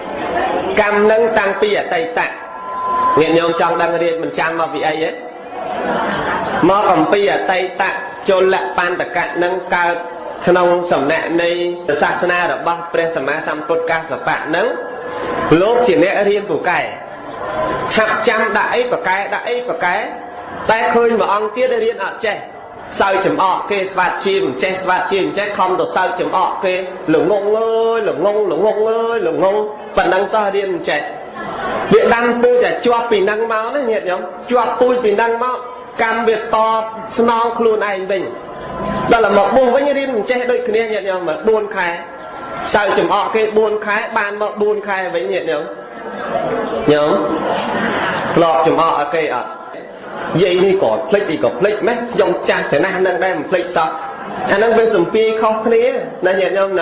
cam nâng tăng pi ở tây tạng nguyện nhôm trong đăng riêng mình chăm mà vị ấy ấy mà còn pi ở tây tạng chôn lạ pan tất cả nâng cao khăn sầm nè này sasana đó băng pre sama sam podcast sập bạn nâng lốp chỉ nè riêng của cải chăm chăm đại và cái tay khơi mà ông tiết riêng ở trẻ sao chấm ọ kê svat chim che không được sao chấm ọ kê lủng ngông phần năng sao điên trẻ việc đăng tôi để cho pì năng máu đấy nhiệt nhóm cho tôi pì năng máu cam việc to snow khuôn anh mình đó là một buồn với như điên che đôi kia nhiệt nhóm mà buồn khai sao chấm ọ kê buồn khai bàn mà buồn khai với nhiệt nhóm lọt chấm ọ kê ở vậy đi có plek mấy dòng cha thế này đang đem plek sao anh đang về sủng pi không kia là nhẹ nhõm nữa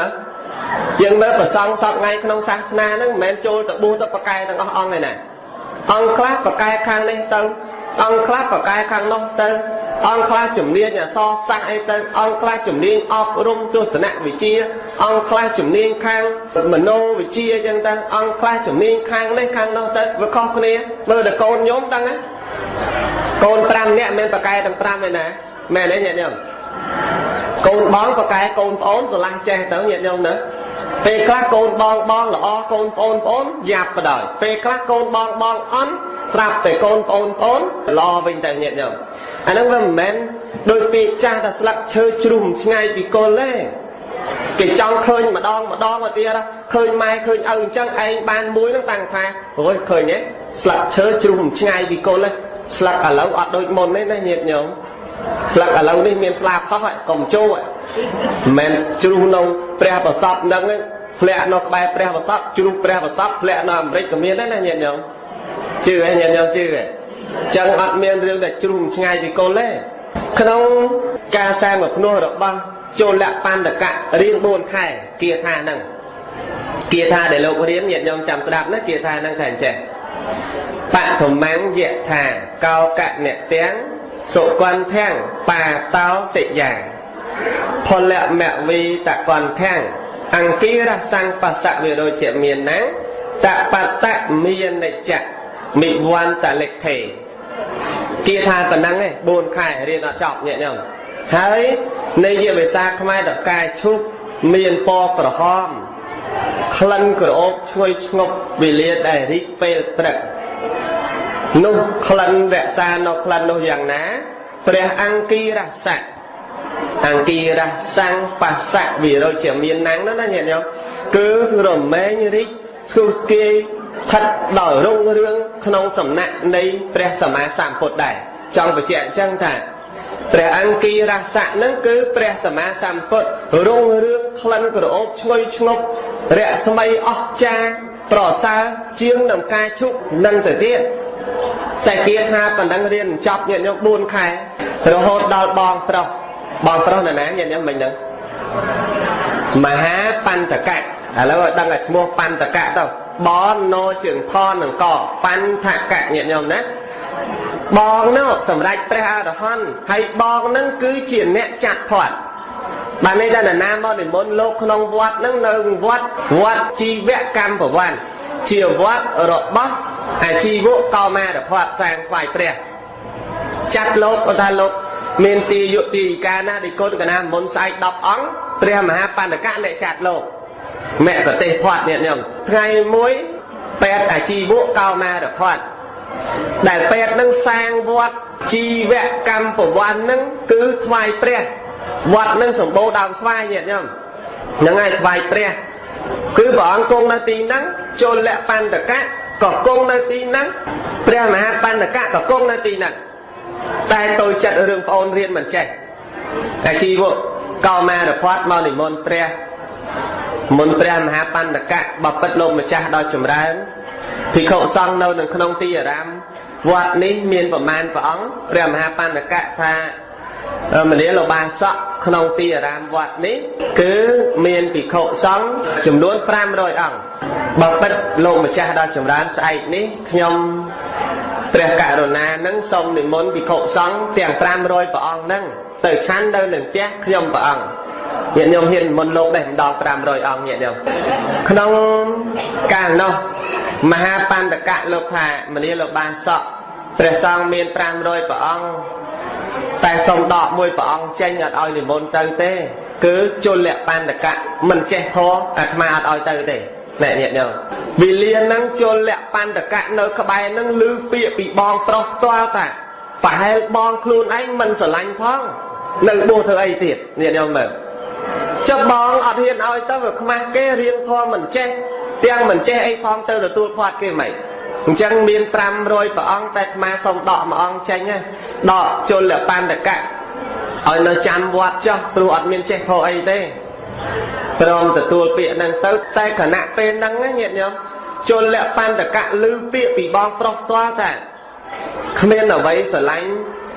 យើងមើលប្រសងសពថ្ងៃក្នុងសាសនាហ្នឹងមិនមែនចូលទៅបួសទៅប្រកែទាំងអស់អង្គឯណាអង្គខ្លះប្រកែខាងនេះទៅអង្គខ្លះប្រកែខាងនោះទៅអង្គខ្លះជំនាញអក្សរសាស្ត្រអីទៅអង្គខ្លះជំនាញអប់រំទស្សនវិជ្ជាអង្គខ្លះជំនាញខាងមโนវិជ្ជាអញ្ចឹងទៅអង្គខ្លះជំនាញខាងនេះខាងនោះទៅវាខុសគ្នាមើលតែកូនញោមដឹងណាកូន5នាក់មិនប្រកែទាំង5ឯណាមែនទេញាតិញោមកូនបងប្រកែកូនប្អូនស្រឡះចេះទៅញាតិញោមណាពេលខ្លះកូនបងល្អកូនប្អូនយ៉ាប់បដ ாய் ពេលខ្លះកូនបងអន់ស្រាប់តែកូនប្អូនល្អវិញទៅញាតិញោមអាហ្នឹងវាមិនមែនដូចពាក្យចាស់តែស្លឹកឈើជ្រុំឆ្ងាយពីគល់ទេគេចង់ឃើញម្ដងមកទៀតឃើញម៉ែឃើញឪអញ្ចឹងឯងបានមួយហ្នឹងតាំងថាអូយឃើញទេស្លឹកឈើជ្រុំឆ្ងាយពីគល់ទេស្លឹកឥឡូវអត់ដូចមុនទេណាញាតិញោមស្លឹកឥឡូវនេះមានស្លាបខុសកុំចូលមិនមែនជ្រុះនៅព្រះប្រសពហ្នឹងធ្លាក់នៅក្បែរព្រះប្រសពជ្រុះព្រះប្រសពធ្លាក់នៅអាមេរិកក៏មានដែរណាញាតិញោមជឿហើយញាតិញោមជឿហើយចឹងអត់មានរឿងដែលជ្រុះឆ្ងាយពីគល់ទេក្នុងការសាងភ្នោះរបស់ចូលៈបណ្ឌកៈរៀន4ខែគាថាហ្នឹងគាថាដែលលោករៀនញាតិញោមចាំស្ដាប់ណាគាថាហ្នឹងថាអញ្ចឹងបឋមញ្ញយថាកោកអ្នកទាំងសុគន្ធាំងបាតោសិយ៉ាងផលៈមវីតកន្ធាំងអង្គិរសង្បសវិរោជមានណាតបតមាននិច្ចមិវន្តលិខេគាថាប៉ុណ្ណឹងឯង4ខែរៀនអត់ចប់ញាតិញោមហើយនៃជាភាសាខ្មែរតកាយឈុបមានពណ៌ក្រហមក្លិនក្រអូបឈ្ងុយឆ្ងប់វេលាដែលរីកពេលព្រឹកនោះក្លិនរក្សានៅក្លិននោះយ៉ាងណាព្រះអង្គិរស័កអង្គិរសង្បសវិរោជមានណាំងណាញាតិញោមគឺរមែងរីកស្គូស្គីស្ថិតដោយរុងរឿងក្នុងសំណាក់នៃព្រះសម្មាសម្ពុទ្ធដែរចង់បញ្ជាក់អញ្ចឹងថាព្រះអង្គិរស័កហ្នឹងគឺព្រះសម្មាសម្ពុទ្ធរុងរឿងក្លិនក្រអូបឈ្ងុយឆ្ងប់រស្មីអស្ចារ្យប្រសើរជាងនឹងការឈប់នឹងទៅទៀតតែគាថាប៉ុណ្ណឹងរៀនចប់ញាតិញោម4ខែរហូតដល់បងប្រុសណាញាតិញោមមិញហ្នឹងមហាបណ្ឌកៈឥឡូវឲ្យដឹងតែឈ្មោះបណ្ឌកៈទៅបនណជើងថននឹងកបណ្ឌកៈញាតិញោមណាបងនោះសម្រាប់ព្រះអរហន្តហើយបងនឹងគឺជាអ្នកចាត់ផាត់បានន័យថាណាមកនិមន្តលោកក្នុងវត្តនឹងនៅវត្តជីវកម្មប្រវត្តិជាវត្តរបស់អាជីវកោមារភ័តសាងថ្វាយព្រះចាត់លោកគាត់ថាលោកមានទីយុតិកាណាដែលកូនកណាមុនស្អែក10អង្គព្រះមហាបណ្ឌកៈអ្នកចាត់លោកមគ្គទេសភ័តញាតិញោមថ្ងៃមួយពេទ្យអាជីវកោមារភ័តដែលពេទ្យនឹងសាងវត្តជីវកម្មប្រវត្តិនឹងគឺថ្វាយព្រះវត្តនឹងសម្បូរដើមស្វាយញាតិញោមហ្នឹងហើយថ្វាយព្រះគឺព្រះអង្គគង់នៅទីហ្នឹងចូលៈបណ្ឌកៈក៏គង់នៅទីហ្នឹងព្រះមហាបណ្ឌកៈក៏គង់នៅទីហ្នឹងតែតូចចិត្តរឿងប្អូនរៀនមិនចេះអាជីវកោមារភ័តមកនិមន្តព្រះមហាបណ្ឌកៈបបិទ្ធលោកម្ចាស់ដល់ចម្រើនភិក្ខុសង្ឃនៅក្នុងទីអារាមវត្តនេះមានប្រមាណព្រះអង្គព្រះមហាបណ្ឌកៈថាមនាលបាសកក្នុងទីអារាមវត្តនេះគឺមានភិក្ខុសង្ឃចំនួន500អង្គបបិទ្ធលោកម្ចាស់ដល់ចម្រើនស្អែកនេះខ្ញុំព្រះករុណានឹងសូមនិមន្តភិក្ខុសង្ឃទាំង500ព្រះអង្គហ្នឹងទៅឆាន់នៅនឹងផ្ទះខ្ញុំព្រះអង្គញាតិញោមហ៊ាននិមន្តលោកដែរម្ដង500អង្គញាតិញោមក្នុងកាលនោះមហាបណ្ឌកៈលោកថាមនាលបាសកព្រះសង្ឃមាន500ព្រះអង្គតែសូមដកមួយព្រះអង្គចេញអត់ឲ្យនិមន្តទៅទេគឺជលៈបណ្ឌកៈមិនចេះធម៌អាត្មាអត់ឲ្យទៅទេអ្នកញាតិញោមវិលាននឹងជលៈបណ្ឌកៈនៅក្បែរនឹងឮពាក្យពីបងប្រុសផ្ទាល់ថាប្រហែលបងខ្លួនឯងមិនស្រឡាញ់ផងនៅបួសធ្វើអីទៀតញាតិញោមមើលចុះបងអត់ហ៊ានឲ្យទៅវាខ្មាស់គេរៀនធម៌មិនចេះទាំងមិនចេះអីផងទៅទទួលផាត់គេមិនអញ្ចឹងមាន500ព្រះអង្គតែអាត្មាសូមដកមួយអង្គចេញដកជលៈបណ្ឌកៈឲ្យនៅចាំវត្តចុះព្រោះអត់មានចេះធម៌អីទេព្រមទទួលពាក្យហ្នឹងទៅតែគណៈពេលហ្នឹងញាតិញោមជលៈបណ្ឌកៈឮពាក្យពីបងប្រុសផ្ទាល់ថាគ្មានអ្វីស្រឡាញ់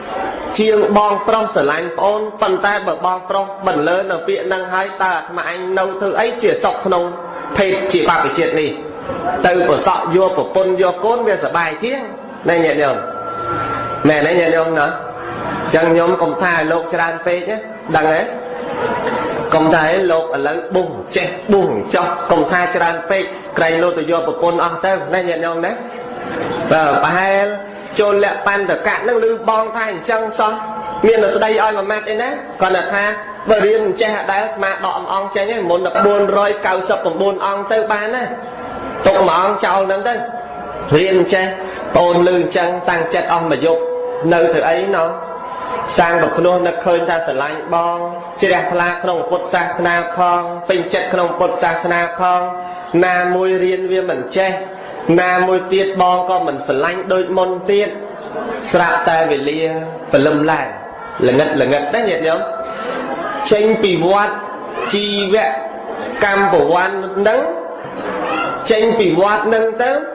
chiêng bong pro sở lạnh ôn phần tay bờ bong pro bẩn lớn ở viện năng hai ta mà anh nâu thư ấy chỉ sọc nông thịt chỉ bạc bị chuyện đi từ của sọ vô của pôn vô côn về sở bài chiếng này nhẹ nhõm mẹ này nhẹ nhõm nữa chẳng nhóm công thai lột tràn phê chứ đằng ấy công thai lột ở lấy bùng che bùng cho công thai tràn phê cây lột từ vô của pôn ở tên này nhẹ nhõm đấy và hai chôn lẹ pan từ cạn năng lưu bong thai chân xong miền ở đây oi mà mát đấy nè còn là tha bởi vì mình che đá mà đọm ong che nhé muốn là buồn rồi cao sập còn buồn ong tới bán á tục mà ong trâu nâng tới riêng che ôn lư chân tăng chất ong mà dục nơi thứ ấy nó sang bậc luôn là khơi ta sẽ lạnh bong chỉ đẹp là không cột sa na phong bình chất không cột sa na phong na môi riêng viên mình che na môi tiết bong con mình sẽ lạnh đôi môn tiết sạp ta về lia và lâm lại là ngật đấy nhỉ nhớ tranh bị vót chi vẹn cam của quan nắng tranh bị vót nâng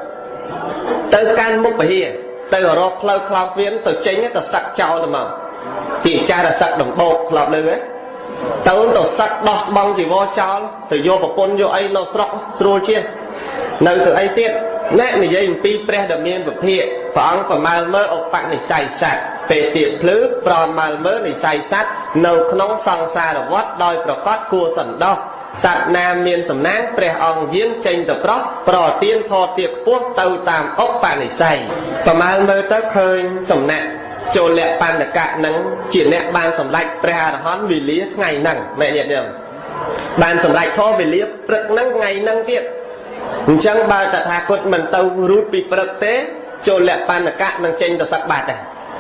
tới can mốc phải hiền tới ở đó lâu khlau viên từ tranh ấy từ sặc trâu rồi mà thì cha là sặc đồng bộ lọt lư ấy tới từ sặc đọt bong chỉ vô trâu từ vô một con vô ấy nó sọc rồi chia nơi từ ấy tiết nè này dây một pi pre đầm miên vật thiện phẳng và mal mơ ốc bạn này xài sạch về tiệm lứ pròn mal mơ này xài sạch nâu nóng song xa là vót đôi pro cót cua sần đo sạch nam miên sầm náng pre ong giếng tranh tập róc pro tiên thọ tiệc quốc tàu tam ốc bạn này xài và mal mơ tới khơi sầm nè cho lẹ pan là cạn nắng chỉ nè ban sầm lạnh pre là hón vì lý ngày nắng mẹ nhận được ban sầm lạnh thọ vì lý prực nắng ngày nắng tiết chẳng bao ta tha cốt mình tàu rút bị bật tế cho lẹ pan là cạn năng tranh được sắc bạc này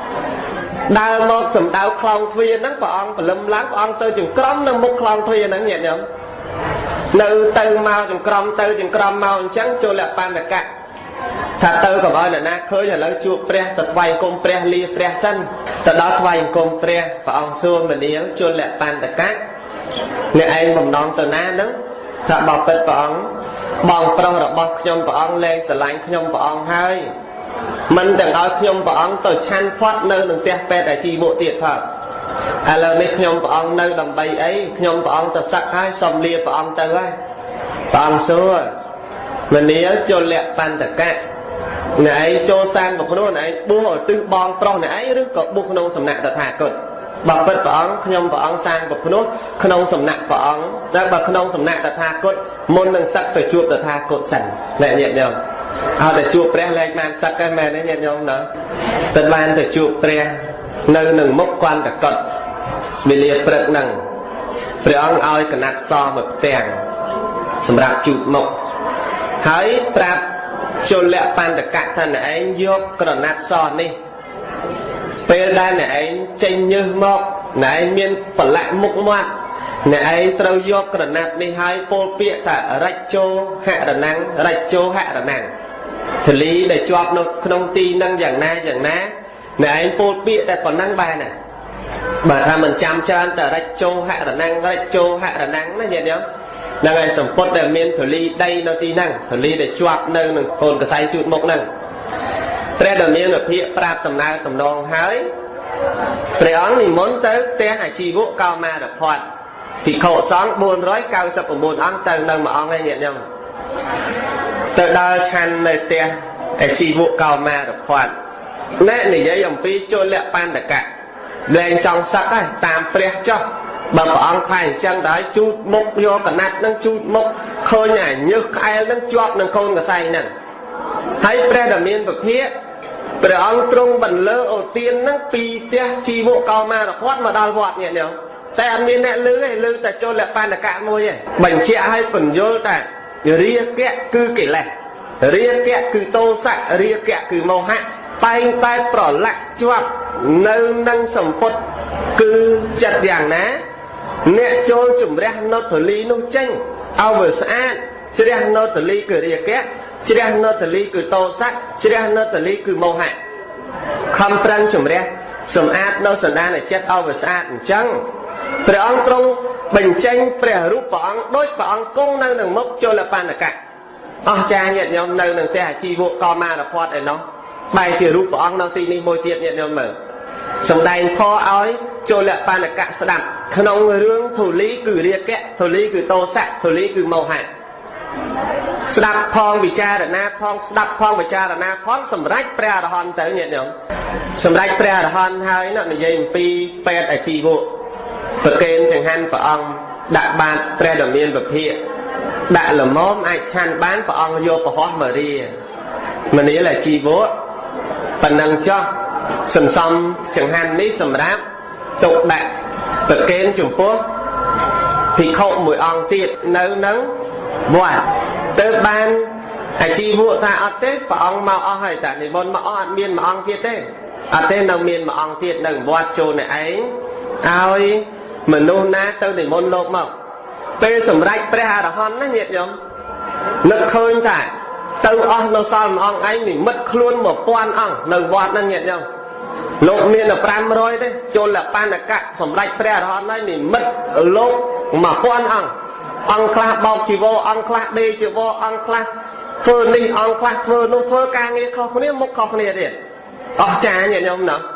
đào một sầm đào khòng thuyền nắng bọn và lâm láng bọn tôi chừng crom nâng một khòng thuyền nắng nhẹ nhõm nữ từ màu chừng crom từ chừng crom màu chẳng cho lẹ pan là cạn thật từ còn bao là na khơi là lấy chuột pre thật vay công pre lia pre sân thật đó vay công pre và ông xuông mình đi cho lẹ pan là cạn nè anh mầm non từ na nắng thật bảo bật bọn bọn pro là bọn nhom bọn lên sờ lạnh nhom bọn hơi mình từng nói nhom bọn từ chăn thoát nơi đừng tè pe đại chi bộ tiệt thật à lần này nhom bọn nơi đầm bay ấy nhom bọn từ sắc hai xòm lia bọn từ ấy bọn xưa mình nhớ cho lẹ pan tất cả này cho sang một cái này bố ở tư bọn pro này ấy có buộc nông sầm nặng thật hạ cực bảo bật bọn nhom bọn sang một cái nông sầm nặng bọn ra bảo nông sầm nặng thật hạ cực môn nâng sắc phải chuột thật hạ cực sẵn lại nhẹ nhàng để chuột pre lên man sắc cái mẹ nó nhẹ nhàng nữa tận ban để chuột pre nơi nâng mốc quan cả cật bị liệt bật nâng pre ông ao cái nát so một tèng sầm rạp chuột mốc hãy prap cho lẹ pan cả cả thằng này vô cái nát so đi về đây này anh tranh như mốc này miên phần lại mục ngoan này anh trâu vô cái nát đi hai pol pịa thả rạch châu hạ đà năng rạch châu hạ đà năng xử lý để cho nó không ti năng dạng na này anh pol pịa tại còn năng bài này bà ta mình chăm cho anh ta rạch châu hạ đà năng nó vậy nhá là ngày sầm cốt để miên xử lý đây nó ti năng xử lý để cho nơi mình còn cái say chuột mốc năng pre đầm miên ở phía prap tầm na tầm đòn hái pre óng thì muốn tới te hải chi vụ cao ma được thoát thì khổ sáng buồn rói cao sập của buồn ăn từ nơi mà ong hay nhẹ nhàng từ đó chăn này te hải chi vụ cao ma được thoát nè này giấy dòng pi cho lẹ pan được cả lên trong sắc ấy tam pre cho bà ong phải chân đấy chút mốc vô cả nát nâng chút mốc khơi nhảy như ai nâng chuột nâng khôn cả say nè thấy pre đầm miên vực hiết pre ong trung bẩn lơ ở tiên nâng pi te chi vụ cao ma được thoát mà đào vọt nhẹ nhàng tại anh miên nè lư tại cho lẹ pan là cạn môi vậy bánh chè hay phần vô tại ria kẹt cứ kể lẹ ria kẹt cứ tô sạch ria kẹt cứ màu hạ tay tay bỏ lại chuột nâng nâng sầm phốt cứ chặt dạng ná nè cho chủng ra nó thử lý nó tranh ao vừa xa chỉ ra nó thử lý cứ ria kẹt chỉ ra nó thử lý cứ tô sạch chỉ ra nó thử lý cứ màu hạ không prang chủng ra sầm át nó sầm đan là chết ao vừa xa chăngព្រះអង្គទ្រង់បញ្ចេញព្រះរូបព្រះអង្គដោយព្រះអង្គគង់នៅនឹងមុខជលបណ្ឌកៈអស្ចារ្យញាតិញោមនៅនឹងផ្ទះអាជីវកកមារផតឯណោះបែរជារូបព្រះអង្គនៅទីនេះមួយទៀតញាតិញោមមើលសំដែងខឲ្យចូលលក្ខណ្ឌកៈស្ដាប់ក្នុងរឿងធូលីគឺរាគៈធូលីគឺតោសៈធូលីគឺមោហៈស្ដាប់ផងពិចារណាផងស្ដាប់ផងពិចារណាផងសម្រេចព្រះអរហន្តទៅញាតិញោមសម្រេចព្រះអរហន្តហើយនិយាយអំពីពេទ្យអាជីវៈប្រកេនចង្ហាន់ព្រះអង្គដាក់បាតព្រះដ៏មានពភាកដាក់លមមអាចឆាន់បានព្រះអង្គយកប្រហោះមករៀមនាលអាជីវៈប៉ុណ្ណឹងចុះសន្សំចង្ហាន់នេះសម្រាប់ទុកដាក់ប្រកេនចំពោះភិក្ខុមួយអង្គទៀតនៅនឹងវត្តទៅបានអាជីវៈថាអត់ទេព្រះអង្គមកអស់ហើយតែនិមន្តមកអស់អត់មានមួយអង្គទៀតទេអត់ទេនៅមានមួយអង្គទៀតនៅវត្តចូលនៅឯងឲ្យមនុស្សណាទៅនិមន្តលោកមកពេលសម្រេចព្រះអរហន្តណាញាតិញោមនឹកឃើញថាទៅអស់នៅសល់មួយអង្គឯងនិមិត្តខ្លួន 1000 អង្គនៅវត្តហ្នឹងញាតិញោមលោកមានតែ500ទេចូលលបណ្ឌកៈសម្រេចព្រះអរហន្តហើយនិមិត្តលោក 1000 អង្គអង្គខ្លះបោកជីវរអង្គខ្លះដេកជីវរអង្គខ្លះធ្វើនេះអង្គខ្លះធ្វើនោះធ្វើការងារខុសគ្នាមុខខុសគ្នាទៀតអស្ចារ្យញាតិញោមណា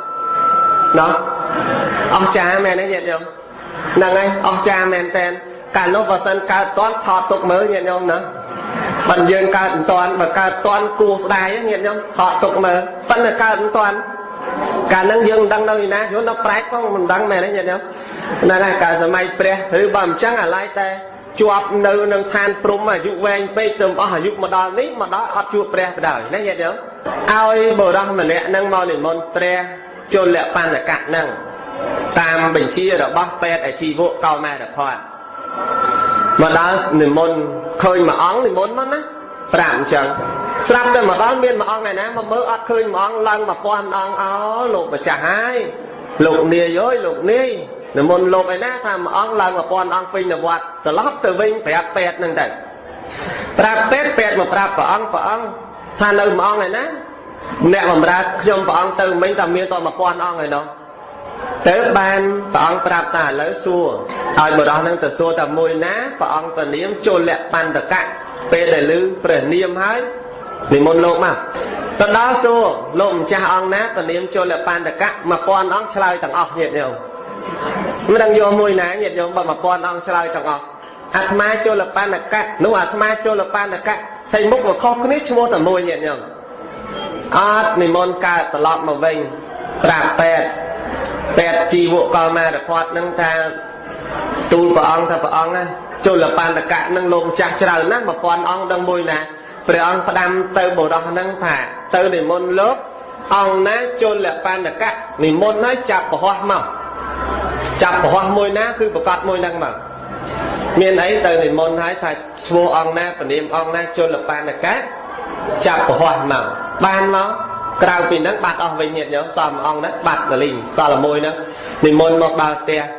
អស្ចារ្យមែនទេញាតិញោមហ្នឹងហើយអស្ចារ្យមែនតើកាលនោះបើសិនកើតតន់ថតទុកមើលញាតិញោមណាបើយើងកើតមិនតន់បើកើតតន់គួរស្ដាយញាតិញោមថតទុកមើលប៉ុន្តែកើតមិនតន់កាលហ្នឹងយើងមិនដឹងនៅណាយល់នៅប្រែកផងមិនដឹងមែនទេញាតិញោមហ្នឹងហើយកាលសម័យព្រះឬបើមិនចឹងអាឡ័យតែជាប់នៅនឹងឋានព្រំអាយុវែងពេកទៅអស់អាយុមកដល់នេះមកដល់អត់ជួបព្រះបដ ாய் ណាញាតិញោមឲ្យបុរសម្នាក់ហ្នឹងមកនិមន្តព្រះជលបណ្ឌកៈហ្នឹងតាមបញ្ជារបស់ពេទ្យអាជីវៈកោមារភ័ត្រមកដល់និមន្តឃើញមួយអង្គនិមន្តមកណាប្រាប់អញ្ចឹងស្រាប់តែមកដល់មានមួយអង្គឯណាមកមើលអត់ឃើញមួយអង្គឡើង 1000 អង្គអោលោកម្ចាស់ហើយលោកនាយអើយលោកនាយនិមន្តលោកឯណាថាមួយអង្គឡើង 1000 អង្គពេញនៅវត្តត្រឡប់ទៅវិញប្រាប់ពេទ្យហ្នឹងទៅប្រាប់ពេទ្យមកប្រាប់ព្រះអង្គថានៅមួយអង្គឯណាអ្នកបម្រើខ្ញុំព្រះអង្គទៅមិញតែមានតែ 1000 អង្គឯនោះទៅបានព្រះអង្គប្រាប់ថាឥឡូវសួរឲ្យបរិះនឹងទៅសួរតែមួយណាព្រះអង្គទៅនាមជលបណ្ឌកៈពេលដែលឮព្រះនាមហើយនិមន្តលោកមកទៅដល់សួរលោកម្ចាស់អង្គណាទៅនាមជលបណ្ឌកៈ 1000 អង្គឆ្លើយទាំងអស់ញាតិញោមមិនដឹងយកមួយណាញាតិញោមបើ 1000 អង្គឆ្លើយទាំងអស់អាត្មាជលបណ្ឌកៈនោះអាត្មាជលបណ្ឌកៈតែមុខមកខុសគ្នាឈ្មោះតែមួយញាតិញោមអត់និមន្តកើតត្រឡប់មកវិញប្រាប់ពេទ្យជីវៈកោមារភ័ត្រនឹងថាទូលព្រះអង្គថាព្រះអង្គជលបណ្ឌកៈនឹងលោកម្ចាស់ច្រើនណាស់ 1000 អង្គដឹងមួយណាព្រះអង្គផ្ដាំទៅបុរសនឹងថាទៅនិមន្តលោកអង្គណាជលបណ្ឌកៈនិមន្តហើយចាប់ប្រហោះមកចាប់ប្រហោះមួយណាគឺប្រកាសមួយហ្នឹងមកមានអីទៅនិមន្តហើយថាឈ្មោះអង្គណាព្រានាមអង្គណាជលបណ្ឌកៈចាប់ប្រហោះមកបានមកក្រៅពីហ្នឹងបាត់អស់វិញញាតិញោមសល់មួយអង្គហ្នឹងបាត់លីងសល់មួយហ្នឹងនិមន្តមកដល់ផ្ទះ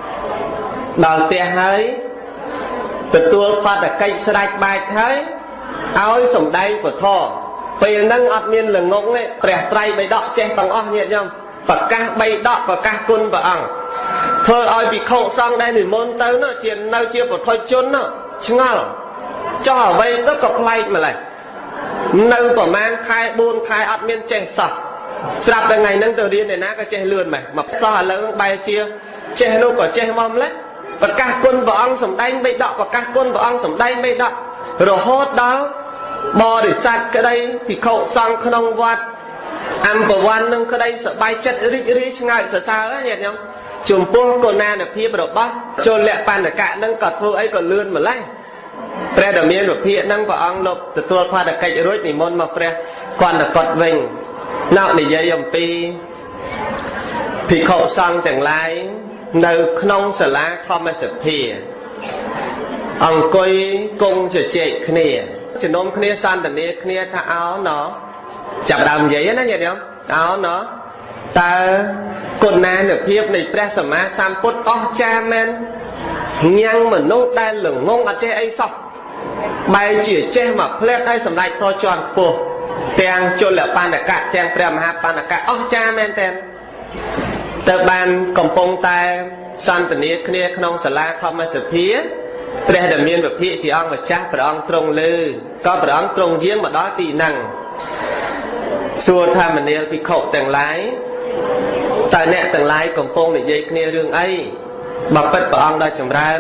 ហើយទទួលបដកិច្ចស្រេចបាច់ហើយឲ្យសំដែងពធពេលហ្នឹងអត់មានល្ងងទេព្រះត្រៃបិដកចេះទាំងអស់ញាតិញោមប្រកាសបិដកប្រកាសគុណព្រះអង្គធ្វើឲ្យភិក្ខុសង្ឃដែលនិមន្តទៅនោះជានៅជាពុទ្ធជននោះឆ្ងល់ចោះអ្វីទៅក៏ប្លែកម្ល៉េះនៅប្រហែលខែ4ខែអត់មានចេះសោះស្រាប់តែថ្ងៃហ្នឹងទៅរៀនឯណាក៏ចេះលឿនម៉េចមកសោះឥឡូវបែរជាចេះនោះក៏ចេះមកម្ល៉េះប្រកាសគុណព្រះអង្គសម្ដែងបិដកប្រកាសគុណព្រះអង្គសម្ដែងបិដករហូតដល់បរិស័ទក្តីភិក្ខុសង្ឃក្នុងវត្តអំពវ័ននឹងក្តីសប្បាយចិត្តរីករាយស្ងើចសរសើរញាតិញោមចំពោះកុណានភាពរបស់ជលបណ្ឌកៈនឹងក៏ធ្វើអីក៏លឿនម្ល៉េះព្រះដ៏មានវិភាកនឹងព្រះអង្គលោកទទួលបដកិច្ចរួចនិមន្តមកព្រះគន្ធកតវិញណោនិយាយអំពីភិក្ខុសង្ឃទាំងឡាយនៅក្នុងសាលាធម្មសភាអង្គុយគង់ជជែកគ្នាជំនុំគ្នាសន្ទនាគ្នាថាអោណោចាប់ដើមនិយាយណាញាតិញោមអោណោតើគុណានុភាពនៃព្រះសម្មាសម្ពុទ្ធអស្ចារ្យមែនញ៉ាំងមនុស្សដែលល្ងងអត់ចេះអីសោះបែរជាចេះមកផ្លែតឲ្យសម្ដេចសជាន់ខ្ពស់ទាំងជលបណ្ឌកៈទាំងព្រះមហាបណ្ឌកៈអស្ចារ្យមែនតើទៅបានកំពុងតែសន្ទនាគ្នាក្នុងសាលាធម្មសភាព្រះដែលមានវិភាកជាអង្គម្ចាស់ព្រះអង្គទ្រង់លើក៏ព្រះអង្គទ្រង់យាងមកដល់ទីហ្នឹងសួរថាមនាលភិក្ខុទាំងឡាយ tại nè từng lai cầm phong để dây kia rương ấy mà bật bà ông đã chầm ra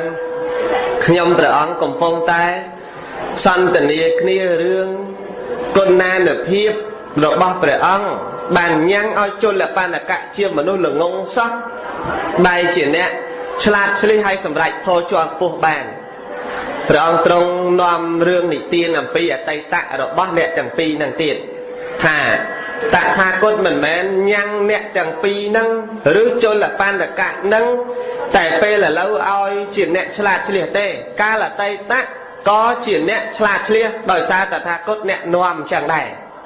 nhom bà ông cầm phong tay sân tình yêu kia rương con na nợ hiếp rồi bọc bà ông bàn nhang oi chôn là bàn là cạ chia mà nó là ngông sắc bài chỉ nè chlat chli hay sầm rạch thôi cho phô bàn bà ông trong nom rương này tiên làm pi ở tay tạ rồi bóc nè chẳng pi nàng tiền thà tạ tha cốt mình men nhang nè chẳng pi nâng rứ chôn là pan là cạ nâng tại p là lâu oi chuyển nè chlat chli tê ca là tay tạ có chuyển nè chlat chli đòi xa tạ tha cốt nè nom chẳng đầy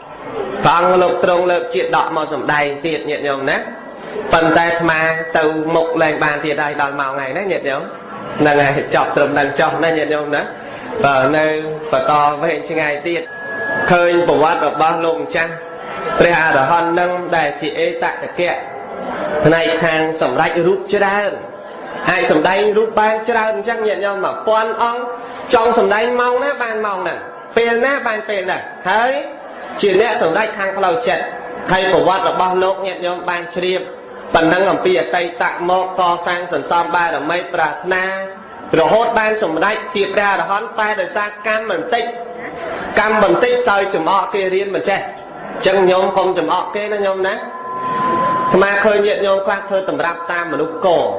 phong lục trong lớp chuyện đọ màu sầm đầy tiệt nhiệt nhom nè phần tay mà từ một lần bàn tiệt đây đòn màu ngày nè nhiệt nhom là ngày chọc từ đằng chọc nè nhiệt nhom nè ở nơi và to với chuyện ngày tiệt khơi bộ vắt ở bao lùng chăng pre hà ở hòn nâng đại chị ê tại cái kia này hàng sầm đầy rút chưa ra hai sầm đầy rút ban chưa ra chăng nhiệt nhom mà quan ông trong sầm đầy mong nè ban mong nè tiền nè ban tiền nè thấy chuyện nè sầm đầy hàng lâu chết hay bộ vắt ở bao lục nhiệt nhom ban chìm phần năng làm bìa tay tạ mò co sang sần xóm ba là mấy bạc na rồi hốt ban sầm đầy tiệp ra là hón tay để xa cam mình tích soi chùm ọ kia riêng mình che chân nhôm không chùm ọ kia nó nhôm nè mà khơi nhiệt nhôm khoác thơ tầm rạp tam mà lúc cổ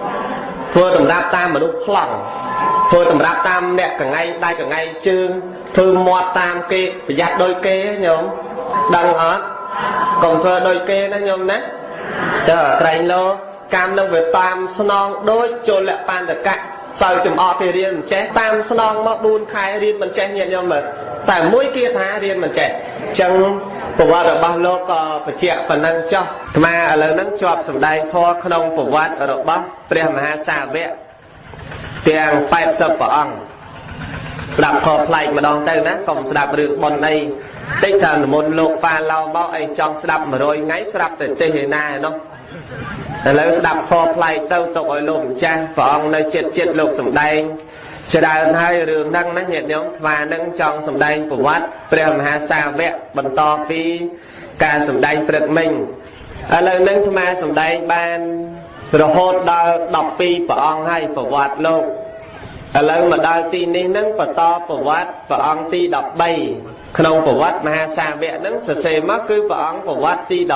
thơ tầm rạp tam mà lúc phẳng thơ tầm rạp tam nè cả ngay chương thư mọt tam kia phải giặt đôi kia nhôm đằng hết còn thơ đôi kia nó nhôm nè chờ cành lô cam nông về tam snon đôi chôn lẹ pan được cạnh soi chùm ọ kia riêng mình che tam snon mà buôn khai riêng mình che nhiệt nhôm mà tại mỗi kia thá riêng mình trẻ chẳng phổ quát ở bao lô có phải chẹo phần năng cho mà ở lớn nắng chọp sầm đầy thoa không phổ quát ở độ bắcព្រះមហាសាវកទាំង80ព្រះអង្គស្ដាប់ខផ្លែកម្ដងទៅណាកុំស្ដាប់រឿងប៉ុនអីតិចថាមុនលោកប៉ាឡោមកអីចង់ស្ដាប់100ថ្ងៃស្ដាប់តែទេណានោះឥឡូវស្ដាប់ខផ្លែទៅទុកឲ្យលោកម្ចាស់ព្រះអង្គនៅចិត្តលោកសំដែងច្រើនហើយរឿងហ្នឹងណាញាតិញោមថ្មហ្នឹងចង់សម្ដែងប្រវត្តិព្រះមហាសាវកបន្តពីការសម្ដែងព្រឹកមិញឥឡូវហ្នឹងថ្មសម្ដែងបានរហូតដល់12ព្រះអង្គហើយប្រវត្តិលោកឥឡូវមកដល់ទីនេះហ្នឹងបន្តប្រវត្តិព្រះអង្គទី13ក្នុងប្រវត្តិមហាសាវកហ្នឹងសរសេរមកគឺព្រះអង្គប្រវត្តិទី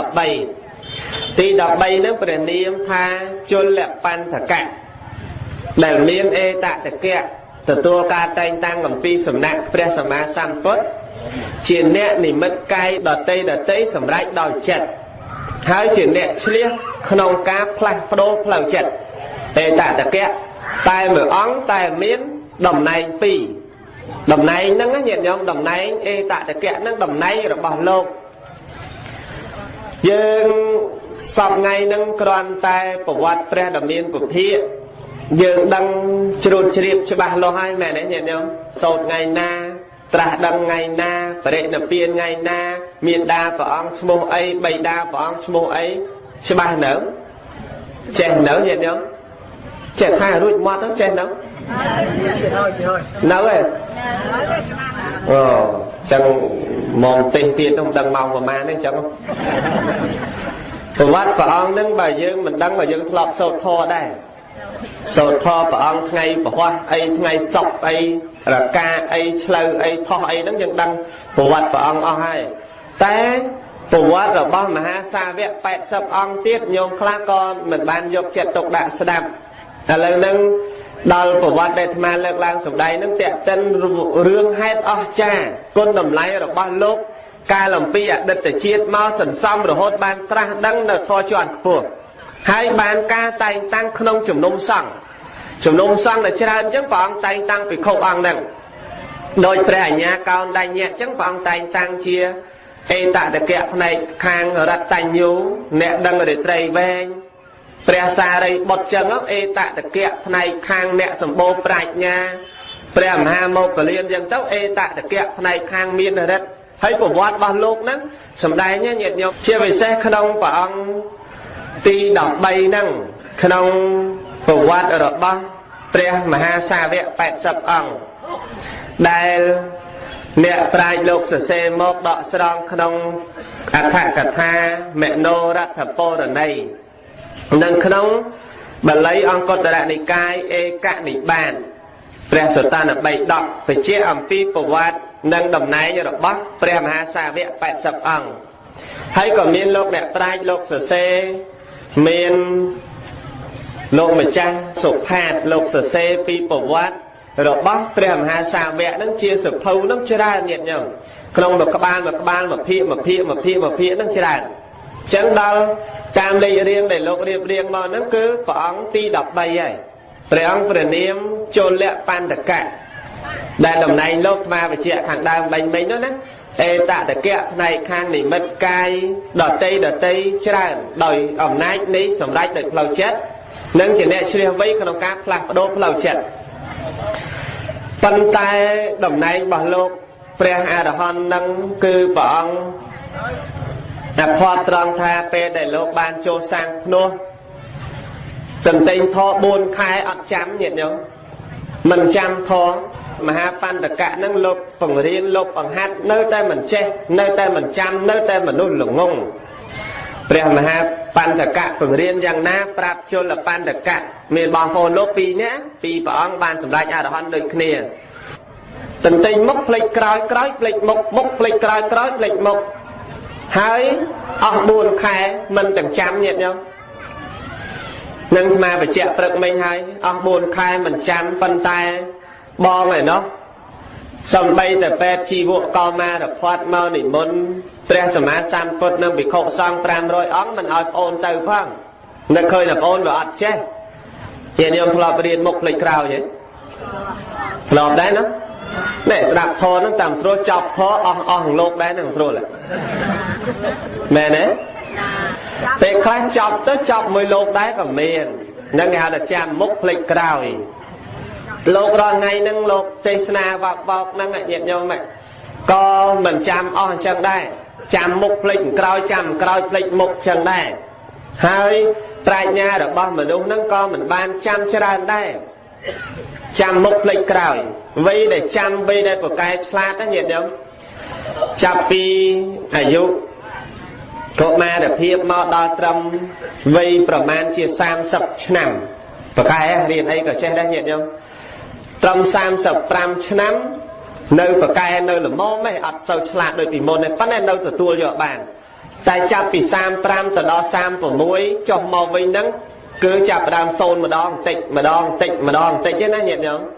13ទី13ហ្នឹងព្រះនាមថាជលបញ្ថកៈដែលមានអេតតកៈទទួលការតែងតាំងអំពីសំណាក់ព្រះសម្មាសម្ពុទ្ធជាអ្នកនិមិត្តកាយដតីសម្រេចដោយចិត្តហើយជាអ្នកឆ្លៀសក្នុងការផ្លាស់ប្ដូរផ្លូវចិត្តអេតតកៈតែមួយអង្គតែមានតំណែង2តំណែងហ្នឹងញាតិញោមតំណែងអេតតកៈហ្នឹងតំណែងរបស់លោកយើងសពថ្ងៃហ្នឹងគ្រាន់តែប្រវត្តិព្រះដ៏មានពុទ្ធិយើងដឹងជ្រួតជ្រាបច្បាស់លាស់ហើយមែនទេញាតិញោមសូត្រថ្ងៃណាត្រាស់ដឹងថ្ងៃណាបរិនិព្វានថ្ងៃណាមានតាព្រះអង្គឈ្មោះអីបិតាព្រះអង្គឈ្មោះអីច្បាស់នៅចេះនៅញាតិញោមចេះថារួចមកទៅចេះនៅនៅឯអូចឹងមកទេទៀតខ្ញុំដឹងម៉ោងប្រហែលនេះចឹងប្រវត្តិព្រះអង្គនឹងបើយើងមិនដឹងបើយើងធ្លាប់សូត្រធម៌ដែរសូត្រធម៌ព្រះអង្គថ្ងៃពហុអីថ្ងៃសុក្រអីរកាអីឆ្លូវអីថោះអីហ្នឹងយើងដឹងប្រវត្តិព្រះអង្គអស់ហើយតែប្រវត្តិរបស់មហាសាវក80អង្គទៀតញោមខ្លះក៏មិនបានយកចិត្តទុកដាក់ស្ដាប់ឥឡូវហ្នឹងដល់ប្រវត្តិដែលអាត្មាលើកឡើងសម្ដែងហ្នឹងតេតិនរឿងហេតុអស្ចារ្យគុណតម្លៃរបស់លោកកាលអំពីអតីតជាតិមកសន្សំរហូតបានត្រាស់ដឹងនៅធម៌ជាន់ខ្ពស់ហើយបានការតែងតាំងក្នុងជំនុំសង្ឃដែលច្រើនអញ្ចឹងព្រះអង្គតែងតាំងភិក្ខុអង្គហ្នឹងដោយព្រះអញ្ញាកោណដញ្ញៈអញ្ចឹងព្រះអង្គតែងតាំងជាអេតតកៈផ្នែកខាងរតញ្ញូអ្នកដឹងរាត្រីវែងព្រះសារីបុត្រចឹងអេតតកៈផ្នែកខាងអ្នកសម្បូរប្រាជ្ញាព្រះមហាមោគលានអញ្ចឹងទៅអេតតកៈផ្នែកខាងមានរិទ្ធហើយប្រវត្តិរបស់លោកហ្នឹងសម្ដែងញាតិញោមជាពិសេសក្នុងព្រះអង្គទី13ហ្នឹងក្នុងប្រវត្តិរបស់ព្រះមហាសាវក80អង្គដែល nè prai lục sờ xe mộc đọ song khong cả tha mẹ nô ra thập po ở đây nâng khong bà lấy ông con ta này cai e cạn đi bàn pre sơ ta là bảy đọc phải chia âm pi bộ vát nâng đồng này cho đọc bắc pre mà xa vẽ bẹt sập ong hay còn miền lục nè prai lục sờ xe miền lục mà cha sụp hạt lục sờ xe pi bộ vát rồi bóc prem hà sa vẽ nó chia sụp thâu nó chia ra nhiệt nhở không được các ban mà phia nó chia ra chẳng đâu cam đây riêng để lục riêng mà nó cứ phỏng ti đọc bay vậy prem niệm chôn lẹ pan tất cả đại đồng này lục mà phải chia hàng đam bánh mấy nó nè ê tạ tất cả này khang này mất cay đợt tây chia ra đòi ẩm nái ní sầm rách được lâu chết nâng chỉ nè chia với con cá lạc đốt lâu chết phân tay đồng này bảo lục pre Arahon nâng cư bọn khoa tròn tha pe để lục ban cho sang nô từng tinh thọ buôn khai ắt chấm nhiệt nhớ mình chăm thọ mà ha pan tất cả nâng lục bằng riêng lục bằng hát nơi tay mình che nơi tay mình chăm nơi tay mình nuôi lủng ngông pre mà ha pan tất cả bằng riêng rằng na prap cho là pan tất cả miền bang phồn lục pi nhé pi bọn ban sầm lại Arahon được kia tình tình mốc plek cõi plek mốc plek cõi plek mốcហើយអស់4ខែមិនទាំងចាំញាតិញោមនឹងស្មាបច្ចៈព្រឹកមិញហើយអស់4ខែមិនចាំប៉ុន្តែបងឯណោះសំបីតែពេទ្យជីវកកមារផាត់មកនិមន្តព្រះសម្មាសម្ពុទ្ធនិងភិក្ខុសង្ឃ500អង្គមិនឲ្យប្អូនទៅផងនឹកឃើញតែប្អូនវាអត់ចេះញាតិញោមធ្លាប់រៀនមុខភ្លេចក្រោយទេធ្លាប់ដែរណាnè sạp thò nó tầm số chọc thò lột đấy nó số là mẹ nè để khai chọc tới chọc mới lột đấy còn miền nâng hào là chạm múc lịch cào lột rồi ngay nâng lột tê sna bọc nâng lại nhiệt nhau mẹ có mình chạm chân đây chạm múc lịch cào chạm cào lịch múc chân đây hai trai nha được bao mình đúng nâng con mình ban chăm cho ra đây chăm mục lịch cào vì để chăm vì đây của cái flat đó nhiệt không chăm piอายุcó ma được hiệp mà đo trầm vìประมาณchia 30 năm và cái riêng ấy có trên đây nhiệt không trầm 35 năm nơi và cái nơi là mô mấy ắt sâu chlat đôi bị môn này phát nên đâu từ tua cho bạn tại chăm pi 35 từ đó 3 của muối cho màu vinh nắng cứ chập đam xôn mà đong tịnh chứ nó nhiệt nhở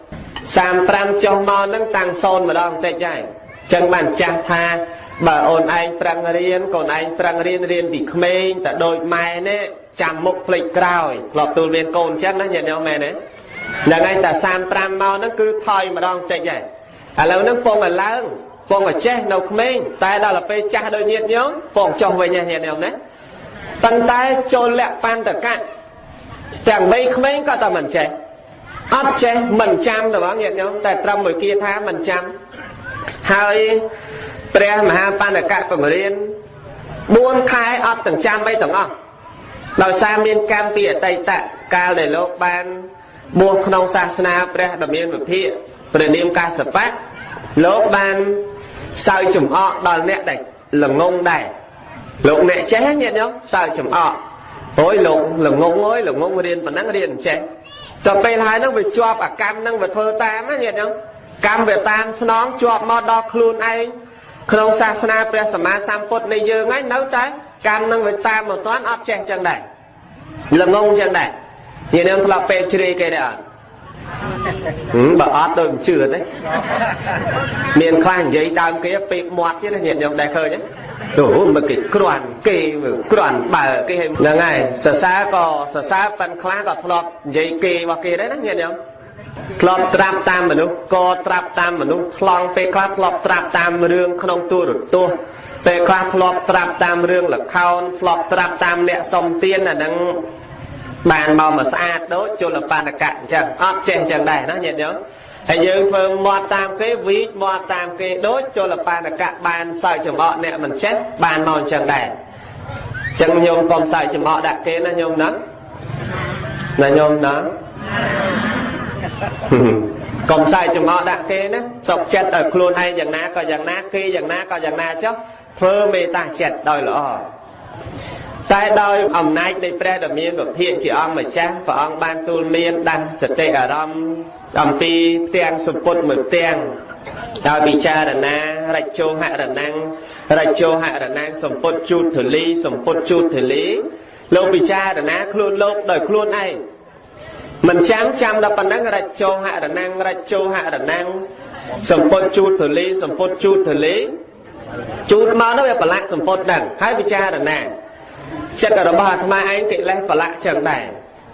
35 cho mò nâng tăng xôn mà đong tịnh vậy chân bàn cha tha bà ôn anh prang riêng còn anh prang riêng thì khmê tại đôi mai nè chạm mục lịch cào lọt từ viên cồn chắc nó nhiệt nhở mẹ đấy là ngay ta 35 mò nó cứ thôi mà đong tịnh vậy lâu nó phong là lớn phong là che đâu khmê tại đó là pe cha đôi nhiệt nhớ phong cho về nhà nhiệt nhở đấy tăng tay cho lẹ pan tất cả chẳng mấy khmênh có ta mình chế ấp chế mình chăm rồi bác nhiệt nhau tại trong người kia tha mình chăm hai pre mà ha pan ở cạn của riêng buôn khai ấp từng trăm mấy tổng không đòi xa miên cam pi ở tây tạ cao để lô ban buôn không xa sna pre đầm miên một phía pre niệm ca sập bát lô ban sao chùm ọ đòi nẹt đạch là ngông đài lục nẹt chế nhiệt nhau sao chùm ọ ôi lùng ngông riêng và nắng riêng chế giờ bây hai nó bị chọp à cam năng về thơ tam á nhiệt không cam về tam nón chọp mò đo khuôn anh không xa xa pre sama samput này dương ấy nấu trái cam năng về tam một toán ấp che chân này là ngông chân này nhiệt không là pe chri cái đấy bà ớt tôi cũng chưa đấy miền khoan giấy đam kia bị mọt chứ nó nhiệt không đại khơi nhé đủ mà cái đoàn bờ cái hình là ngày sở xa pan khá có thọp giấy kì vào kì đấy đó nhiệt không thọp trap tam mà đúng co trap tam mà đúng thong pe khá thọp trap tam rương không tua được tua pe khá thọp trap tam rương là khao thọp trap tam lẹ sông tiên là đang bàn màu mà xa đốt cho là pan là cạn chẳng ớt trên chẳng này nó nhiệt không hãy nhớ phương mọt tam cái ví mọt tam cái đốt cho là pan là cạn bàn sợi chùm ọ nè mình chết bàn mòn chẳng này chẳng nhôm còn sợi chùm ọ đặt kế là nhôm nó là nhôm nó còn sai cho họ đã kê đó sọc chết ở khuôn hay dạng ná có dạng ná kia dạng ná có dạng ná chứ thơ mê ta chết đòi lỡ tại đòi ẩm nách để pre đầm miên và hiện chỉ ông mà cha và ông ban tu liên đang sẽ tệ ở râm ẩm pi tiền sụp bột một tiền đòi bị cha đàn na rạch chô hạ đàn năng rạch chô hạ đàn năng sụp bột chút thử lý sụp bột chút thử lý lâu bị cha đàn na khuôn lâu đời khuôn ai mình chám chăm là phần năng rạch chô hạ đàn năng sụp bột chút thử lý sụp bột chút thử lý chút mà nó về lại sụp bột đằng hai bị cha đàn năng chắc là bà thầm anh kệ lấy và lại chẳng đài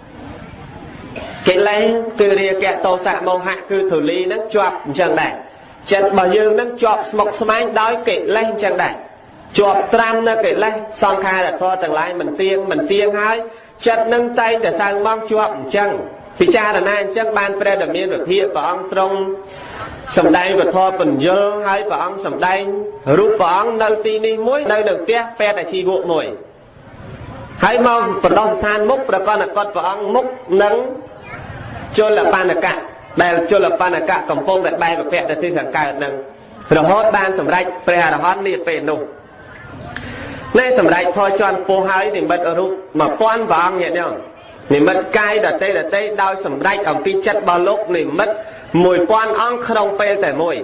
kệ lấy từ rìa kẹ tàu xạ màu hạ cư thử lý nâng chọp chẳng đài chắc bà dương nâng chọp mọc xâm anh đói kệ lấy chẳng đài chọp tram nâng kệ lấy xong khai là thôi chẳng lại mình tiên hai chắc nâng tay để sang mong chọp chẳng vì cha là này chắc ban pre đầm miên được hiện và ông trong sầm đay và thôi phần dơ hai và ông sầm đay rút và ông nơi tì ni muối nơi được tiếc pe tại chi bộ nổi hãy mong phần đó than múc là con vợ ông múc nắng cho là pan là cả bè cho là pan là cả cầm phong đại bay và vẹn là tư thằng cả nắng rồi hót ban sầm rạch pre là hót liệt về nụ nay sầm rạch thôi cho anh po hai thì mất ở rút mà quan vợ ông nhẹ nhàng thì mất cay là tê đau sầm rạch ở phía chất bao lúc thì mất mùi quan ông không pe tại mùi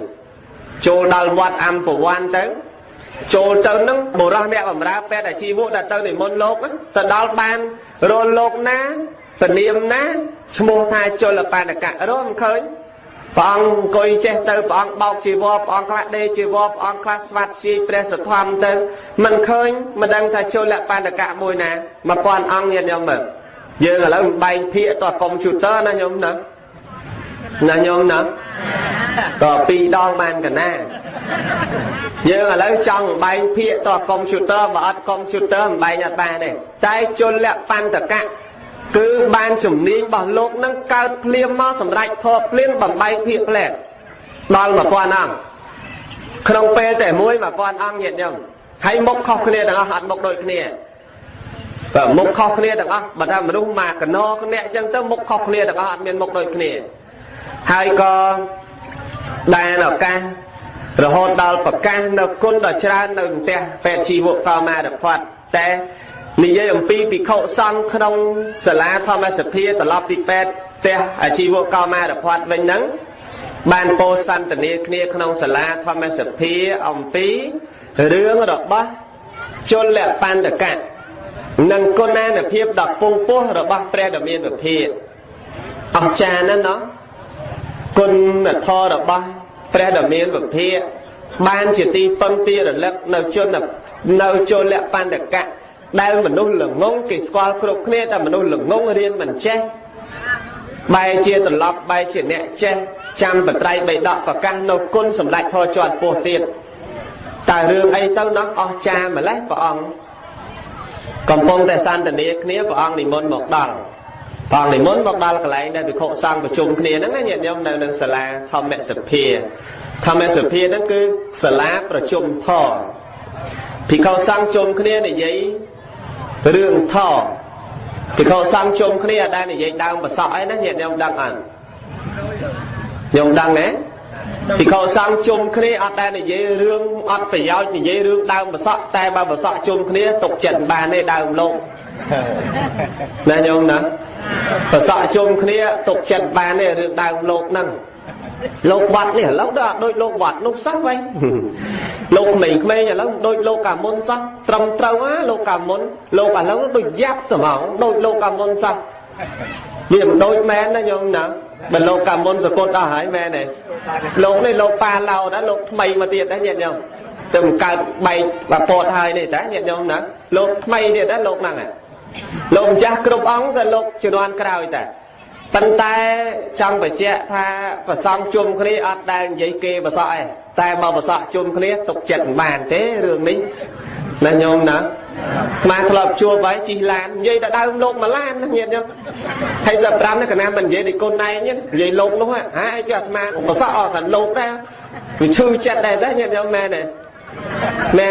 cho đào quạt âm của quan tớiចូលទៅនឹងបរោះអ្នកបំរើពេទ្យអាជីវៈដែលទៅនិមន្តលោកទៅដល់បានរលលោកណាពនាមណាឈ្មោះថាជលបណ្ឌកៈរមឃើញព្រះអង្គអង្គុយចេះទៅព្រះអង្គបោកជីវរព្រះអង្គខ្លះដេជីវរព្រះអង្គខ្លះស្វាត់ជីព្រះសទ្ធំទៅមិនឃើញមិនដឹងថាជលបណ្ឌកៈមួយណា1000អង្គញាតិញោមមើលយើងឥឡូវបែងភាគតកុំព្យូទ័រណាញោមណាញោមណាត2ដងបានកណាយើងឥឡូវចង់បែងភាគតកុំព្យូទ័របើអត់កុំព្យូទ័រមិនបែងអត់បានទេតែជលបណ្ឌកៈគឺបានជំនាញរបស់លោកនឹងកើតភ្លាមមកសម្រាប់ធေါ်ភ្លាមបំបែងភាគផ្លែដល់1000អង្គក្នុងពេលតែមួយ1000អង្គញាតិញោមហើយមុខខុសគ្នាទាំងអស់អត់មុខដូចគ្នាបើមុខខុសគ្នាទាំងអស់បើថាមនុស្សមកកណោគ្នាអញ្ចឹងទៅមុខខុសគ្នាទាំងអស់អត់មានមុខដូចគ្នាហើយក៏បានឱកាសរហូតដល់ប្រកាសនៅគុណដ៏ច្រើននៅផ្ទះពេទ្យជីវកោមារផាត់តែនិយាយអំពីភិក្ខុសង្ឃក្នុងសាលាធម្មសភាត្រឡប់ពីពេទ្យផ្ទះអាជីវកោមារផាត់វិញហ្នឹងបានពោលសន្ទនាគ្នាក្នុងសាលាធម្មសភាអំពីរឿងរបស់ជលបណ្ឌកៈនិងគុណានុភាពដ៏ពងពោះរបស់ព្រះដ៏មានវិភាកអស្ចារ្យណាស់ណោះគុណធម៌របស់ព្រះដ៏មានវិភាកបានជាទីពឹងទីរលឹកនៅជលបណ្ឌកៈដែលមនុស្សល្ងងគេស្គាល់គ្រប់គ្នាតែមនុស្សល្ងងរៀនមិនចេះបែរជាត្រឡប់បែរជាអ្នកចេះចាំបត្រៃបីដកប្រកាសនៅគុណសម្ដេចធម៌ជាន់ពោះទៀតតើរឿងអីទៅនោះអស្ចារ្យម្ល៉េះព្រះអង្គកំពុងតែសន្ទនាគ្នាព្រះអង្គនិមន្តមកដល់ព្រះអង្គនិមន្តមកដល់កន្លែងដែលភិក្ខុសង្ឃប្រជុំគ្នាហ្នឹងណាញាតិញោមនៅនឹងសាលាធម្មសភាហ្នឹងគឺសាលាប្រជុំធម៌ភិក្ខុសង្ឃជុំគ្នានិយាយរឿងធម៌ភិក្ខុសង្ឃជុំគ្នាអត់ដែលនិយាយដើមប្រសក់អីណាញាតិញោមដឹងអត់ញោមដឹងទេភិក្ខុសង្ឃជុំគ្នាអត់ដែលនិយាយរឿងអត់ប្រយោជន៍និយាយរឿងដើមប្រសក់តែបើប្រសក់ជុំគ្នាទុកចិត្តបានទេដើមលោកណាញោមណាប្រសក់ជុំគ្នាទុកចិត្តបានទេរឿងដើមលោកហ្នឹងលោកវត្តនេះឥឡូវដល់ដូចលោកវត្តនោះសោះវិញលោកក្មេងៗឥឡូវដូចលោកកាមុនសោះត្រឹមត្រូវណាលោកកាមុនលោកឥឡូវដូចយ៉ាប់ត្មងដូចលោកកាមុនសោះវាមិនដូចមែនណាញោមណាបើលោកកាមុនសកលដល់ហើយមែនទេលោកនេះលោកប៉ាឡោដែរលោកថ្មីមកទៀតដែរញាតិញោមទៅកើតបែកបាពតហើយនេះតាញាតិញោមណាលោកថ្មីទៀតដែរលោកហ្នឹងលោកម្ចាស់គ្រប់អង្គសិលោកជំនាន់ក្រោយតែប៉ុន្តែចង់បញ្ជាក់ថាប្រសងជុំគ្នាអត់ដែលនិយាយគេប្រសក់ឯងតែបើប្រសក់ជុំគ្នាទុកចិត្តមិនបានទេរឿងនេះណាញោមណាស្មានធ្លាប់ជួបໄວជិះឡាននិយាយតែដើមលោកមួយឡានណាញាតិញោមហើយ15នេះកណាមិននិយាយពីគុណឯងនិយាយលោកនោះហាអីគេស្មានប្រសក់អត់តែលោកដែរវាឈឺចិត្តដែរញាតិញោមមែនទេមែន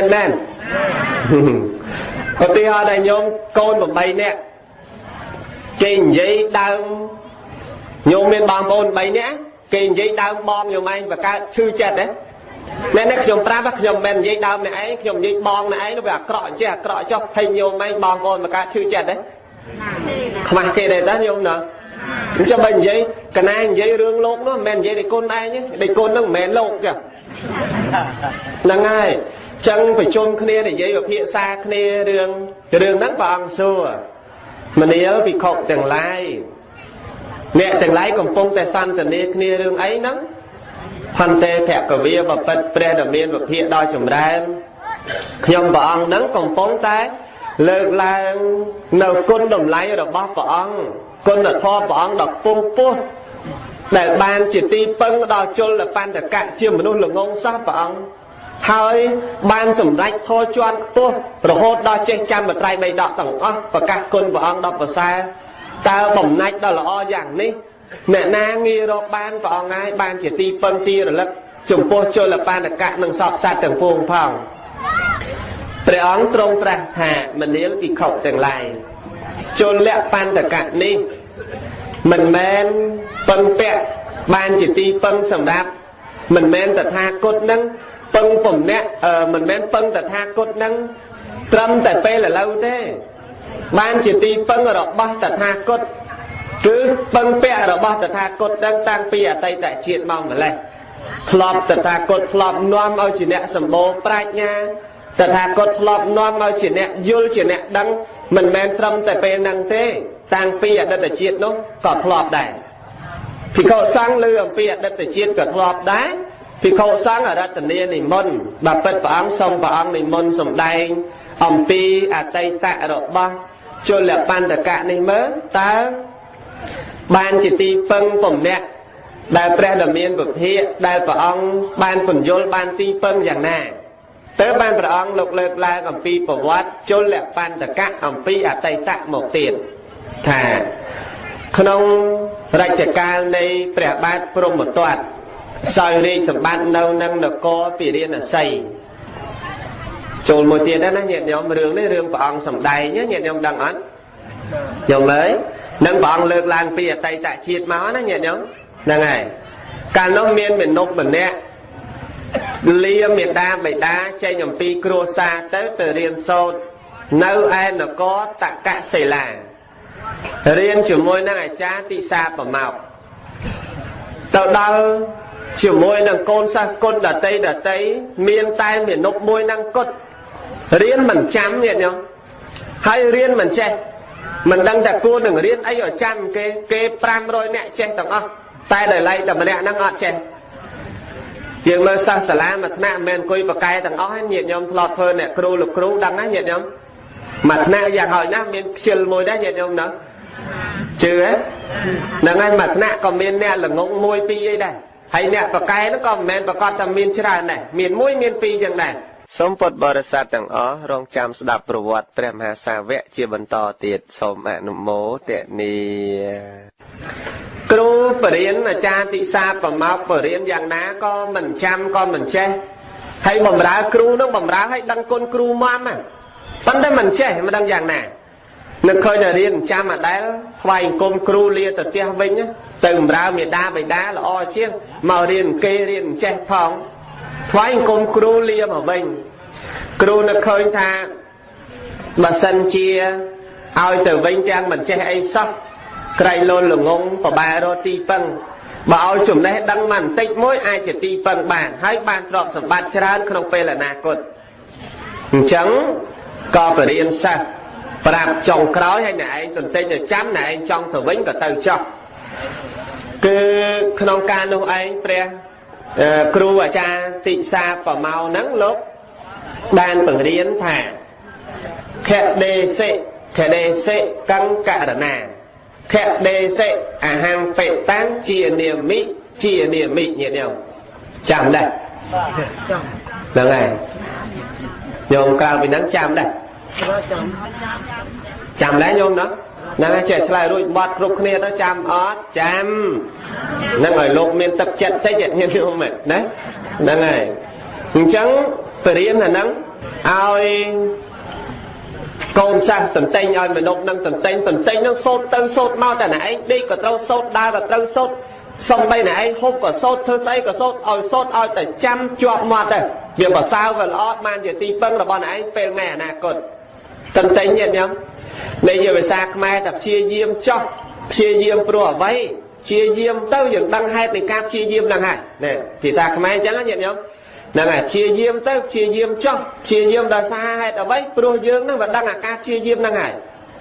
ឧទាហរណ៍ដែលញោមកូន8នាក់គេនិយាយដើម nhôm miền bong bồn bay nhé kì giấy đau bong nhôm anh và cả sư chật đấy nên nó nhôm prap nhôm bên giấy đau này ấy nhôm giấy bong này ấy nó bị cọ cho thay nhôm anh bong bồn và cả sư chật đấy không ăn kê đây đó nhôm nữa cho bệnh giấy cái này giấy rương lốp nó men giấy để côn ai nhé để côn nó men lộp kìa là ngay chân phải chôn kia để giấy ở phía xa kia đường nắng vàng xưa mà nếu bị khóc chẳng lai mẹ chẳng lai còn phong tài san tận đây kia đường ấy nắng phần tê thẹt của bia và bật pre đầm miên và phía đôi chùm ra nhom vàng nắng còn phong tay lợn là nấu côn đầm lái rồi bóc vàng côn là kho vàng đọc phong pua để ban chỉ ti phân đo chôn là ban để cạn chia mà luôn là ngon sát vàng hơi ban sủng rách thôi choan pua rồi hốt đo che chăm và trai mày đọ tầng và các côn vàng đọc vào xa ta bồng nách đó là o dạng ní mẹ na nghi rồi ban vàng ngay ban chỉ ti phân tia rồi lắc chủng pua chôn là ban để cạn nâng sọt sát tầng phong phòngព្រះអង្គទ្រង់ត្រាស់ថាមនាលពិខុទាំងឡាយជលៈបណ្ឌកៈនេះមិនមែនពឹងពាក់បានជាទីពឹងសម្រាប់មិនមែនតថាគតនឹងពឹងពំនាក់មិនមែនពឹងតថាគតនឹងត្រឹមតែពេលឥឡូវទេបានជាទីពឹងរបស់តថាគតគឺពឹងពាក់របស់តថាគតនឹងតាំងពីអតីតជាតិមកម្លេះធ្លាប់តថាគតធ្លាប់នាំឲ្យជាអ្នកសម្បូរប្រាជ្ញាតថាគតធ្លាប់នាំឲ្យជាអ្នកយល់ជាអ្នកដឹងមិនមែនត្រឹមតែពេលហ្នឹងទេតាំងពីអតីតជាតិនោះក៏ធ្លាប់ដែរភិក្ខុសង្ឃលើអំពីអតីតជាតិក៏ធ្លាប់ដែរភិក្ខុសង្ឃអរតនានិមន្តបើពិតព្រះអង្គសូមព្រះអង្គនិមន្តសម្ដែងអំពីអតីតរបស់ជលបណ្ឌកៈនេះមើលតើបានជាទីពឹងពំនាក់ដែលព្រះដ៏មានពភាកដែលព្រះអង្គបានពន្យល់បានទីពឹងយ៉ាងណាតើបានព្រះអង្គលោកលើកឡើងអំពីប្រវត្តិជលបណ្ឌកៈអំពីអតីតមកទៀតថាក្នុងរជ្ជកាលនៃព្រះបាទព្រហ្មទត្តសោយរាជសម្បត្តិនៅនឹងនគរពិរិណសីចូលមួយទៀតណាញាតិញោមរឿងនេះរឿងព្រះអង្គសម្ដែងញាតិញោមដឹងអត់ញោមអើយនឹងព្រះអង្គលើកឡើងពីអតីតជាតិមកណាញាតិញោមហ្នឹងហើយកាលនោះមានមនុស្សម្នាក់លាមេដាបិតាចេញអំពីគ្រួសារទៅរៀនសូត្រនៅឯនគរតកសិលារៀនជាមួយនឹងអាចារ្យទិសាប្រមោកទៅដល់ជាមួយនឹងកូនសិស្សគុណដតីមានតែមនុស្សមួយនឹងគត់រៀនមិនចាំញាតិញោមហើយរៀនមិនចេះមិនដឹងតែគួរនឹងរៀនអីឲ្យចាំគេ500នាក់ចេះទាំងអស់តែដោយឡែកតែម្នាក់ហ្នឹងអត់ចេះយើងមើលសិស្សសាលាមួយថ្នាក់មិនមែនអង្គុយបកែទាំងអស់ញាតិញោមធ្លាប់ធ្វើអ្នកគ្រូលោកគ្រូដឹងណាញាតិញោមមួយថ្នាក់យ៉ាងហោចណាស់មានខ្ជិលមួយដែរញាតិញោមណាជឿហ្នឹងហើយមួយថ្នាក់ក៏មានអ្នកល្ងង1 2អីដែរហើយអ្នកបកែហ្នឹងក៏មិនមែនប្រកាសថាមានច្រើនដែរមាន1មាន2ចឹងដែរសូមពុទ្ធបរិស័ទទាំងអស់រងចាំស្ដាប់ប្រវត្តិព្រះមហាសាវកជាបន្តទៀតសូមអនុមោទនាគ្រូបរិញ្ញាអាចារ្យទិសាប្រមោកបរិញ្ញាយ៉ាងណាក៏មិនចាំក៏មិនចេះហើយបំរើគ្រូនឹងបំរើឲ្យដឹងគុណគ្រូមកណាប៉ុន្តែមិនចេះមិនដឹងយ៉ាងណានឹកឃើញតែរៀនចាំអដែលថ្វាយអង្គមគ្រូលាទៅផ្ទះវិញទៅបំរើមេដាបិតាល្អជាងមករៀនគេរៀនចេះផងថ្វាយអង្គមគ្រូលាមកវិញគ្រូនឹកឃើញថាបើសិនជាឲ្យទៅវិញទាំងមិនចេះអីសោះក្រៃលន់ល្ងងប្របែររទីពឹងបើឲ្យចំណេះដឹងមកបន្តិចមួយអាចជាទីពឹងបានហើយបានទ្រព្យសម្បត្តិច្រើនក្នុងពេលអនាគតអញ្ចឹងក៏បរិញ្ញាសិស្សប្រាប់ចុងក្រោយឲ្យអ្នកឯងទន្ទិញទៅចាំអ្នកឯងចង់ទៅវិញក៏ទៅចោះគឺក្នុងការនោះឯងព្រះគ្រូអាចារ្យទិសាប្រមោហ្នឹងលោកបានបង្រៀនថាខដេសិកង្ករណាខដេសិអហង្បេតាំងជានាមិញាតិញោមចាំដែរហ្នឹងហើយញោមក្រៅពីហ្នឹងចាំដែរចាំដែរញោមណាហ្នឹងហើយចេះឆ្លើយរួចបាត់គ្រប់គ្នាទៅចាំអត់ចាំហ្នឹងឲ្យលោកមានទឹកចិត្តតិចញាតិញោមណាហ្នឹងហើយអញ្ចឹងបរិញ្ញាអាហ្នឹងឲ្យ con sang tận tây ai mà nộp năng tận tây nó sốt mau tại này đi có trâu sốt đa có trâu sốt xong đây này hôm có sốt thơ say có sốt oi tại trăm chuột mọt rồi việc bảo sao và lo man giờ ti phân là bọn này về ngày nè còn tận tây nhận nhá bây giờ về xa mai tập chia diêm cho chia diêm pro vậy chia diêm tao dựng đăng hai thì cam chia diêm đăng hai nè thì xa mai chẳng là nhận nhá nè này chia diêm tao chia diêm cho chia diêm là xa hai là vậy pro dương nó vẫn đang là cam chia diêm đăng hai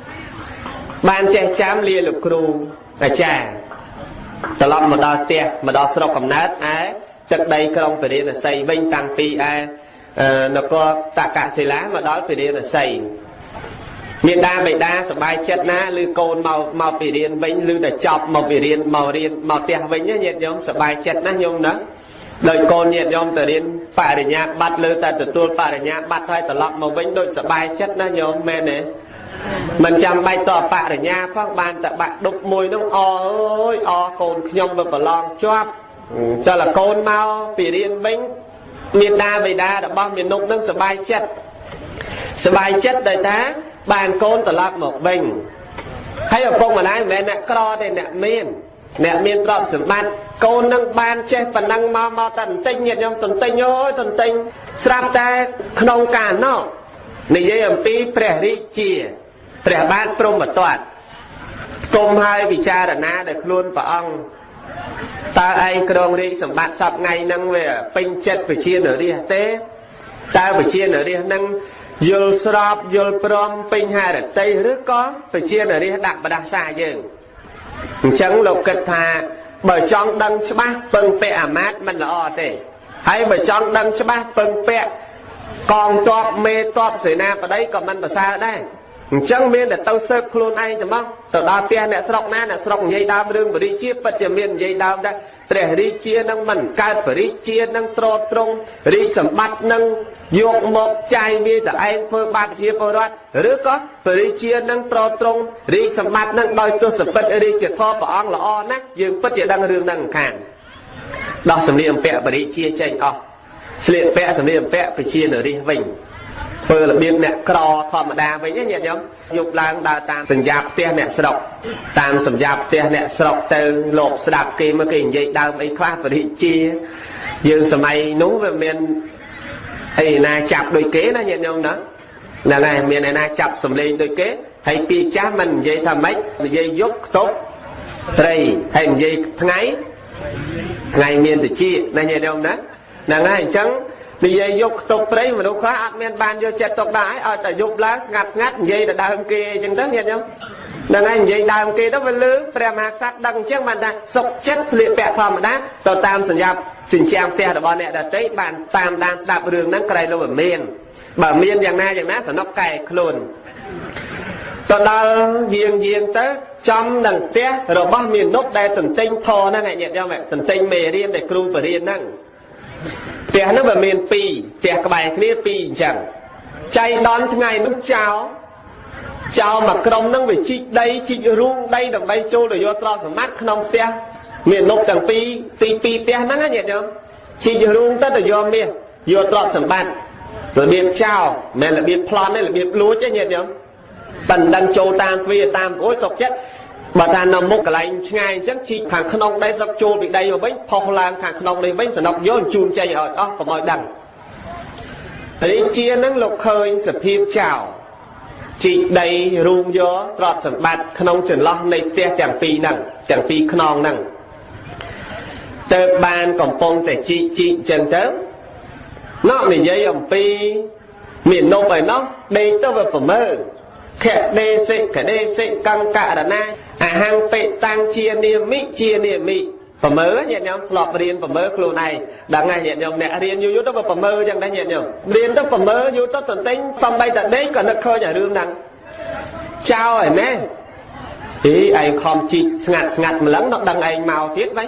ban trẻ chám lia lục cừu ở tràตลอดมาดอเตียมาดอสระกำนัดไอ้จากใดกรองไปเรียนใส่เบ่งตังปีไอ้แล้วก็ตากะศิลามาดอไปเรียนใส่เมียดาใบดาสบายจัดนะลือโกนมาไปเรียนเบ่งลือแต่จอบมาไปเรียนมาเตียเบ่งเนี่ยเยมสบายจัดนะโยมนะโดยโกนเนี่ยโยมแต่เรียนปริญญาบัตรลือแต่ตัวปริญญาบัตรให้ตลอดมาเบ่งโดยสบายจัดนะโยมแม่เนี่ยมันจำใบต่อปะหรือยาฟังบานแต่บะดุกมวยต้องโกนขยมแบบลองชอบจะละโกนเมาปีเรียนบิ้งเมียนดาใบดาแต่บ้านเมียนนกนั่งสบายจัดได้ท้าบานโกนตลอดหมกบิ้งให้เอาพงมาได้แม่เนี่ยกรอได้เนี่ยเมียนรอบสมบัติโกนนั่งบานเจ็บปนั่งมาตันเต็งเนี่ยยองตันเต็งโอ้ยตันเต็งสามแต่ขนมการเนาะในเยี่ยมปีแปรริเจียแปรบ้านปรุงมาตรวจกรมให้วิจารณาเด็กล้วนปะองตาไอกรองรีสมบัติสับไงนั่งเวเป็นเจ็ดไปเชียนหรือเรียเต้ตาไปเชียนหรือเรียนั่งยุลสอบยุลปรอมเป็นหาเด็กเตยหรือก็ไปเชียนหรือเรียดักบดาซาเยิงจังหลบกระทาเบอร์จองดังใช่ไหมเปิงเปะอามาดมันละอเต้ให้เบอร์จองดังใช่ไหมเปิงเปะกองตอบเมตอบเสนาไปได้ก็มันภาษาได้จังเมียนแต่เต้าเซิร์ฟโคลนไอจะมั้งแต่ดาวเตียนเนี่ยสระนั่นเนี่ยสระใหญ่ดาวเรื่องบริเชียปัจจุบันใหญ่ดาวได้แต่ริเชียนั่งมันการบริเชียนั่งตรงริสมบัตินั่งยกหมกใจมีแต่ไอเพื่อบาดเชียปรวัตหรือก็บริเชียนั่งตรงริสมบัตินั่งโดยตัวสมบัติริเชียพ่อปะอังละอนะยืนปัจจุบันเรื่องนั่งขานดอกสำเนียงแปะบริเชียใจอ๋อเสียแปะสำเนียงแปะไปเชียหรือริวิ่งเปิดระเบียบเนี่ยกรอธรรมดาไปเนี่ยยมยุบล้างดาวตามสัญญาเตี้ยเนี่ยสระตามสัญญาเตี้ยเนี่ยสระเติมหลบสลับกีมากิ่งใหญ่ดาวไอ้คลาปริจียืนสมัยนู้นเมียนไอ้นาจับโดยเก๋นะเนี่ยยมนะนั่นไงเมียนนาจับสำเร็จโดยเก๋ให้ปีจ้ามันใหญ่ทำไมใหญ่ยกตบไตรให้ใหญ่ทั้งไงเมียนติจีนั่นเนี่ยยมนะนั่นไงจังนี่ยัยยกตกไปมันดูคว้าอัดเมียนบานโยเจ็ดตกได้เอาแต่ยุบล้างงัดยัยแต่ดาวเกยจังตั้งเห็นยังดังนั้นยัยดาวเกยต้องเป็นลื้อแปรมาซักดังเชื่อมันได้สกเช็ดเสียแปะความนะต่อตามสัญญาสินเชียงเตี้ยแต่บอลเนี่ยแต่ใจบานตามด้านสลับเรื่องนั้นไกลโลแบบเมียนอย่างนั้นสนกไก่โคลนตอนเราเยียงเต้จำดังเตี้ยเราบ้ามีนกได้ตันเต็งทอนั่นไงเนี่ยยังไงตันเต็งเมเรียนได้ครูไปเรียนนั่งเตียนั่นแบบเมียนปีเตียกระบายนี่ปีจังใจดอนทั้งไงนุ๊กเจ้ามากรมนั่งไปจิรุ่งได้ดังใบโจเลยโยตรอสมัครขนมเตียเมียนนกจังปีเตียนั่งไงเนี่ยจิรุ่งตั้งแต่โยมเมียโยตรอสมัครระเบียบเจ้าแม่ระเบียบพลอนนี่ระเบียบรู้ใช่เนี่ยตันดังโจตามฟีตามโอ้ยสกเจ็ดบาทานนมุกอะไรง่ายจังจีขังขนมได้สักโจbị đầy vào bánhพอลางขังขนมเลยบánhสนอกย้อนจูนใจเอาอ๋อก็มอยดังอันนี้เชียนั่งหลบเคยสะพีบเจ้าจีđầyรูมย้อตรอดสมบัติขนมจนล้อในเตี้ยจังปีนั่งจังปีขนมนั่งเติบบานกล่อมปงแต่จีจังเติมนอกในยัยอ่ำปีเมียนนกไปเนาะเดย์ตัวแบบผมแค่เดซิกังกะระนาหังเปตังเชียเนียมิผมเนี่ยยอมหลอกเรียนผมครูnàyดังไงเนี่ยยอมเนี่ยเรียนอยู่ต้องแบบผมจังได้เนี่ยยอมเรียนต้องผมอยู่ต้องตื่นเต้นxong bayแต่เด็กก่อนนักเคยอย่าลืมดังเจ้าไอ้แม่ไอ้คอมจีงัดมันหลังนักดังไอ้เมาtiếtไว้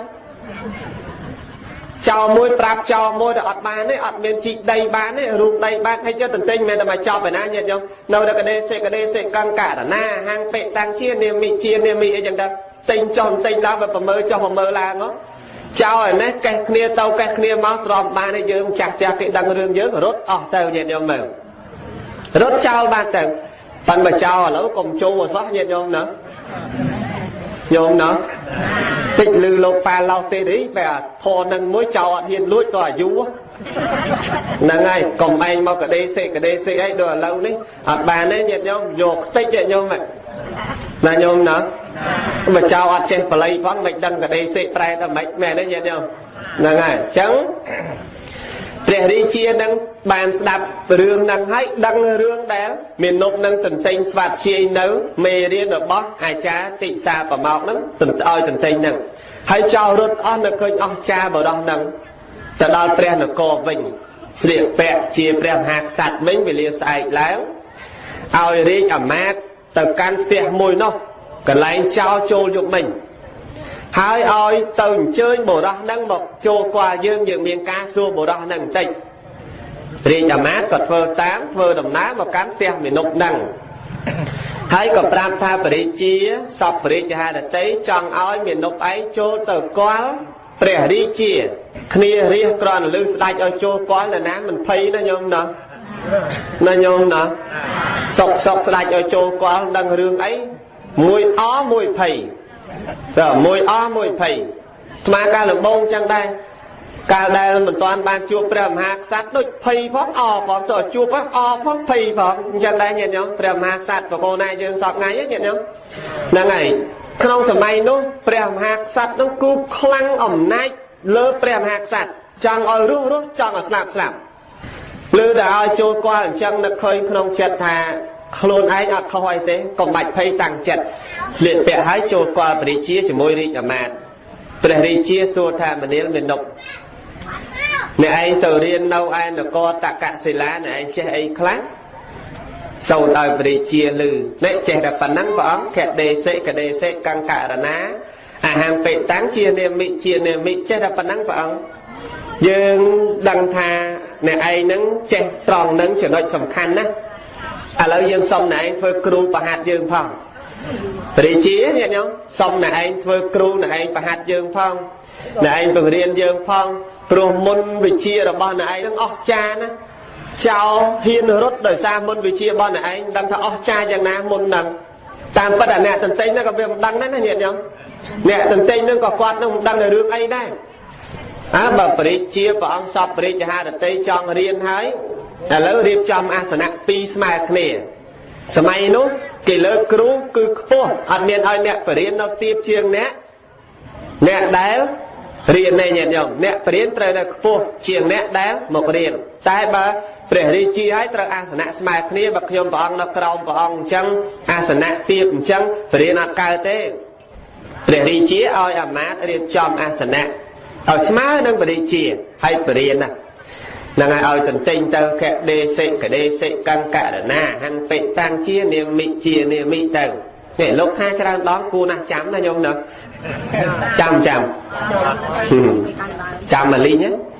เจ้ามวยปราบเจ้ามวยแต่อดบานนี่อดเมียนจีได้บานนี่รูปได้บานให้เจ้าตื่นเต้นแม่ทำไมเจ้าไปนะเนี่ยยอมเราได้กระเดเซกังกะแต่หน้าหางเปตังเชียเนียมิไอ้ยังดังเต็งจอมเต็งดาวแบบผมเจ้าผมลาเนาะเจ้าไอ้เนี่ยแกเคลียเตาแกเคลียมาตรอมบานในยืมจากกิดังเรื่องเยอะรถอ๋อเจ้าเนี่ยยอมรถเจ้าบานแต่ Bạn mà chào ở lỗ cùng chô và xót nhiệt nhôm nữa. Nhôm nữa. Tích lư lô pa lau tê đấy. Bè thô nâng mối chào ở hiên lũi có ở dũ á. Nâng ai, cùng anh mau cả đê xê ấy đồ lâu đấy. Ở bàn ấy nhiệt nhôm, dột tích nhiệt nhôm này. Là nhôm nữa. Mà chào ở trên bà lấy vắng mạch đăng cả đê xê prai ta mạch mẹ đấy nhiệt nhôm. Nâng ai, chẳng.ព្រះរាជានឹងបានស្ដាប់រឿងនឹងហើយដឹងរឿងដែលមាននប់នឹងទន្ទិញស្វាធ្យាយនៅមេរៀនរបស់អាចារ្យទិសាប្រមោកនឹងឲ្យទន្ទិញនឹងហើយចោលរត់អស់នៅឃើញអស់ចាបរោះនឹងទៅដល់ព្រះនគរវិញស្លៀកពាក់ជាព្រះមហាក្សត្រវិញវេលាស្អែកឡើងឲ្យរាជអាមាត្យទៅកាន់ផ្ទះមួយនោះកន្លែងចោលចូលយប់មិញហើយឲ្យទៅអញ្ជើញបរោះនឹងមកចូលquaយើងមានការសួរបរោះនឹងបន្តិចរាជអាមាត្យក៏ធ្វើតាមធ្វើដំណើរមកកាន់ផ្ទះមាណពនឹងហើយក៏ប្រាប់ថាបរិជាសពបរិជាហឫទ័យចង់ឲ្យមាណពឯងចូលទៅគាល់ព្រះរាជាគ្នារាជគ្រាន់លឺស្ដេចឲ្យចូលគាល់ណាមិនភ័យណាញោមណាញោមណាសុកស្ដេចឲ្យចូលគាល់ដឹងរឿងអីមួយអមួយភ័យតែមួយអមួយភ័យស្មាកាលដំបងចឹងដែរកាលដែលមិនទាន់បានជួបព្រះមហាក្សត្រដូចភ័យផងអផងទៅជួបអផងភ័យផងអញ្ចឹងដែរញាតិញោមព្រះមហាក្សត្រប្រពោណាយើងសពថ្ងៃញាតិញោមហ្នឹងហើយក្នុងសម័យនោះព្រះមហាក្សត្រនោះគូខ្លាំងអំណាចលើព្រះមហាក្សត្រចង់ឲ្យរស់ចង់ឲ្យស្លាប់លើតែឲ្យចូលគាល់អញ្ចឹងនឹកឃើញក្នុងចិត្តថាខ្លួនឯងអត់ខុសអីទេកុំបាច់ភ័យតាំងចិត្តស្លៀកពាក់ឲ្យចូលគាល់ព្រះរាជាជាមួយរាជអាមាត្យព្រះរាជាសួរថាមនាលមាណពអ្នកឯងទៅរៀននៅឯនគរតកសិលាអ្នកឯងចេះអីខ្លះសូត្រឲ្យព្រះរាជាឮអ្នកចេះតែប៉ុណ្ណឹងព្រះអង្គកដេសេកង្ករណាអាហារបេតាំងជានាមិចេះតែប៉ុណ្ណឹងព្រះអង្គយើងដឹងថាអ្នកឯងនឹងចេះត្រង់នឹងចំណុចសំខាន់ណាឥឡូវយើងសុំអ្នកឯងធ្វើគ្រូប្រហាត់យើងផងព្រះរាជាញាតិញោមសុំអ្នកឯងធ្វើគ្រូអ្នកឯងប្រហាត់យើងផងអ្នកឯងបង្រៀនយើងផងព្រោះមុនវិជ្ជារបស់អ្នកឯងនឹងអស្ចារ្យណាចោលហ៊ានរត់ដោយសារមុនវិជ្ជារបស់អ្នកឯងដឹងថាអស្ចារ្យយ៉ាងណាមុននឹងតាមពិតអាអ្នកទន្ទិញហ្នឹងក៏វាមិនដឹងដែរណាញាតិញោមអ្នកទន្ទិញហ្នឹងក៏គាត់នឹងមិនដឹងនៅរឿងអីដែរបើព្រះរាជាព្រះអង្គសពព្រះរាជហឫទ័យចង់រៀនហើយឥឡូវរៀបចំអាសនៈ2ស្មើគ្នាសម័យនោះគេលើកគ្រូគឺខ្ពស់អត់មានឲ្យអ្នកបរិញ្ញានៅទាបជាងអ្នកដែលរៀនទេញាតិញោមអ្នកបរិញ្ញាត្រូវតែខ្ពស់ជាងអ្នកដែលមករៀនតែបើព្រះរាជាឲ្យត្រូវអាសនៈស្មើគ្នាបើខ្ញុំព្រះអង្គនៅក្រោមព្រះអង្គអញ្ចឹងអាសនៈទាបអញ្ចឹងបរិញ្ញាអត់កើតទេព្រះរាជាឲ្យអាមាត្យរៀបចំអាសនៈឲ្យស្មើនឹងព្រះរាជាហើយបរិញ្ញានឹងឲ្យទន្ទិញទៅកដេសេកង្ករណាហੰបេតាំងជានាមិទៅនេះលោកថាច្រើនដងគួរណាស់ចាំណាញោមណាចាំមកលីង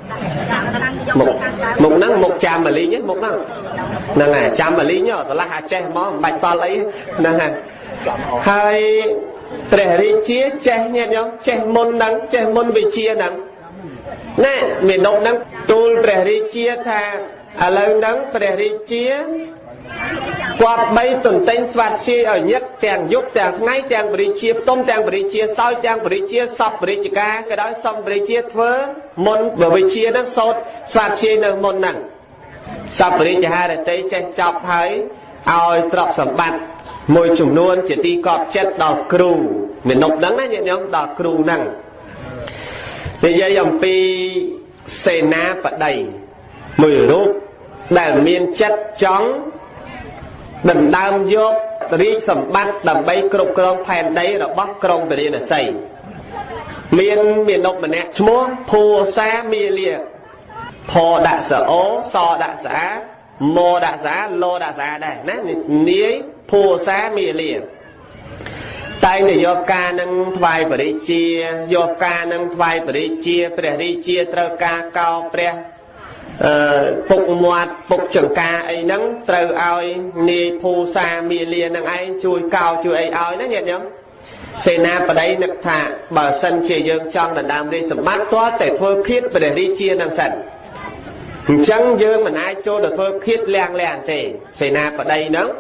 មុខហ្នឹងមុខចាំមកលីងមុខហ្នឹងហើយចាំមកលីងឆ្លាស់អាចចេះហ្មងមិនបាច់សល់អីហ្នឹងហើយព្រះរាជាចេះញាតិញោមចេះមុនហ្នឹងចេះមុនវិជាហ្នឹងណែមាណពហ្នឹងទូលព្រះរាជាថាឥឡូវហ្នឹងព្រះរាជាគាត់បីទន្ទិញស្វាធ្យាយឲ្យញឹកទាំងយប់ទាំងថ្ងៃទាំងព្រះរាជាផ្ទុំទាំងព្រះរាជាសោយទាំងព្រះរាជាសពព្រះរាជការក៏ដោយសំព្រះរាជាធ្វើមុនវិជាហ្នឹងសូត្រស្វាធ្យាយនៅមុនហ្នឹងសពព្រះរាជហឫទ័យចេះចប់ហើយឲ្យទ្រព្យសម្បត្តិមួយចំនួនជាទីកប់ចិត្តដល់គ្រូមាណពហ្នឹងណាញាតិញោមដល់គ្រូហ្នឹងនិយាយអំពីសេនាបតីមួយរូបដែលមានចិត្តចង់ដណ្ដើមយករាជសម្បត្តិដើម្បីគ្រប់គ្រងផែនដីរបស់ក្រុងពារាណសីមានមាណពម្នាក់ឈ្មោះភូសាមាលាផដាក់សអូសដាក់សាមដាក់សាលដាក់សាដែរណានាយភូសាមាលាតែងតែយកការនឹងថ្វាយបរិជាយកការនឹងថ្វាយបរិជាព្រះរាជាត្រូវការកោព្រះពុកមាត់ពុកចង្ការអីហ្នឹងត្រូវឲ្យនាយភូសាមាលានឹងឯងជួយកោជួយអីឲ្យណាញាតិញោមសេនាបតីនឹកថាបើសិនជាយើងចង់ដណ្ដើមរាជសម្បត្តិទាល់តែធ្វើឃាតព្រះរាជានឹងសិនអញ្ចឹងយើងមិនអាចចូលទៅធ្វើឃាតលះទេសេនាបតីហ្នឹង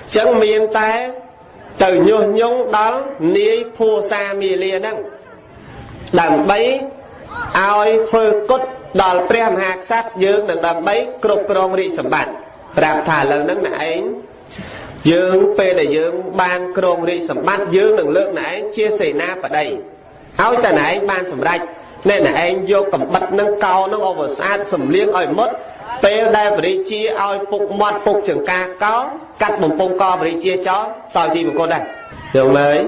chẳng miền té từ nhung nhung đó ní phù sa mì lia năng đằng bấy ai phơi cốt đòn prem hạt sát dương đằng bấy cột cong đi sầm bạt rạp thả lần năng nãy dương pe để dương ban cong đi sầm bạt dương đằng lượng nãy chia sẻ na ở đây áo ta nãy ban sầm rạch nên là anh vô cầm bật nâng cao nó over sát sầm liếng ỏi mất pe đây và đi chia ai phục mặt phục trường ca có cắt một bông co và đi chia chó sao gì một con đây được mới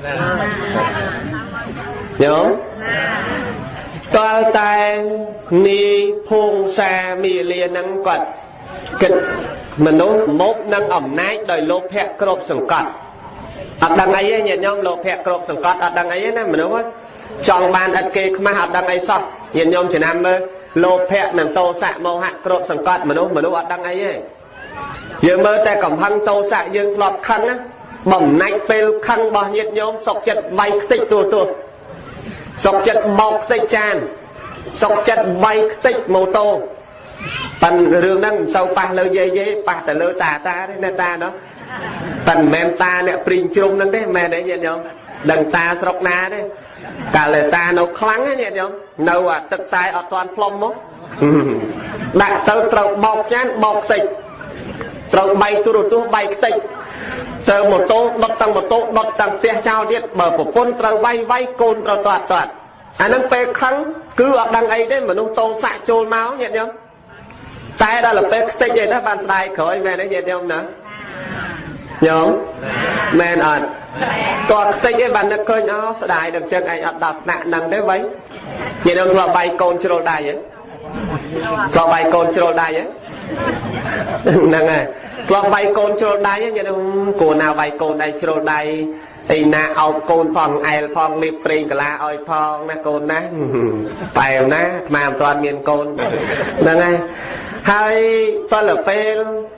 nhớ toa tai ni phun xa mì liền năng quật kịch mình nói mốt năng ẩm nái đời lô phẹ crop sừng cọt ở đằng ấy nhẹ nhõm lô phẹ crop sừng cọt ở đằng ấy nè mình nói chọn bàn đặt kê mà ở đằng ấy sao nhẹ nhõm chỉ nằm lô phẹ năng tô xạ màu hạt crop sừng cọt mình nói ở đằng ấy giờ mơ ta cầm hăng tô xạ dương lọt khăn á bẩm nách pel khăn bao nhiệt nhõm sọc chật bay tích tua sọc chật bọc tích tràn sọc chật bay tích mô tô phần rương năng sau pa lơ dây pa ta lơ ta đấy nè ta đó phần mềm ta nè prin chung năng đấy mẹ đấy nhỉ không đằng ta sọc na đấy cả lời ta nó kháng á nhỉ không nâu à tật tai ở toàn plom mốc đặt tao trâu bọc chán bọc tích trâu bay tu bay tích chờ một tô đọt tăng tia trao điện bờ của con trâu bay côn trâu toạt anh đang pe kháng cứ ở đằng ấy đấy mà nông tô xạ trôn máu nhỉ không tay đó là pe tích vậy đó bạn sai khỏi mẹ đấy nhỉ không nữa nhóm men ẩn còn tích cái bạn nó coi nó sẽ đại được chân anh ở đạp nạn năng đấy vậy nhỉ đâu là bay côn trâu đài vậy là bay côn trâu đài vậy năng này là bay côn trâu đài vậy nhỉ cô nào bay côn đây trâu đài thì na ao côn phong ai phong liệp pring cả la oi phong na côn na phải na mà toàn miền côn năng này hai toàn là pe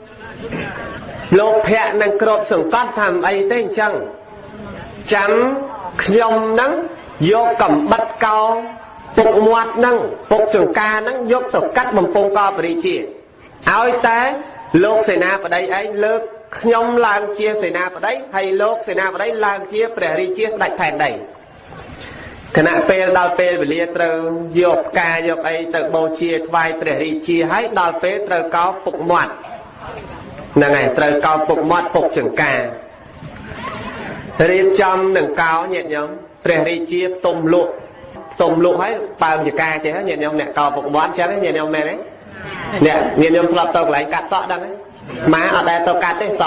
lô phe năng cột sừng phát tham ấy tên chăng chấm nhom nắng vô cầm bắt cao phục ngoặt năng phục trường ca năng vô thực cắt bằng phong co và đi chia áo té lô xài na ở đây ấy lơ nhom làm chia xài na ở đấy hay lô xài na ở đấy làm chia để đi chia sạch phèn đầy khả năng pe đào pe về lia trơ vô ca vô ấy tự bầu chia vai để đi chia hay đào pe trơ cao phục ngoặt là ngày trời cao phục mót phục trường ca riêng trong nâng cao nhẹ nhõm để đi chia tôm luộc ấy bao nhiêu ca chứ nhẹ nhõm nè cao phục mót chứ nhẹ nhõm này đấy nè nhẹ nhõm flop tôi lại cắt sọ đằng ấy má ở đây tôi cắt đấy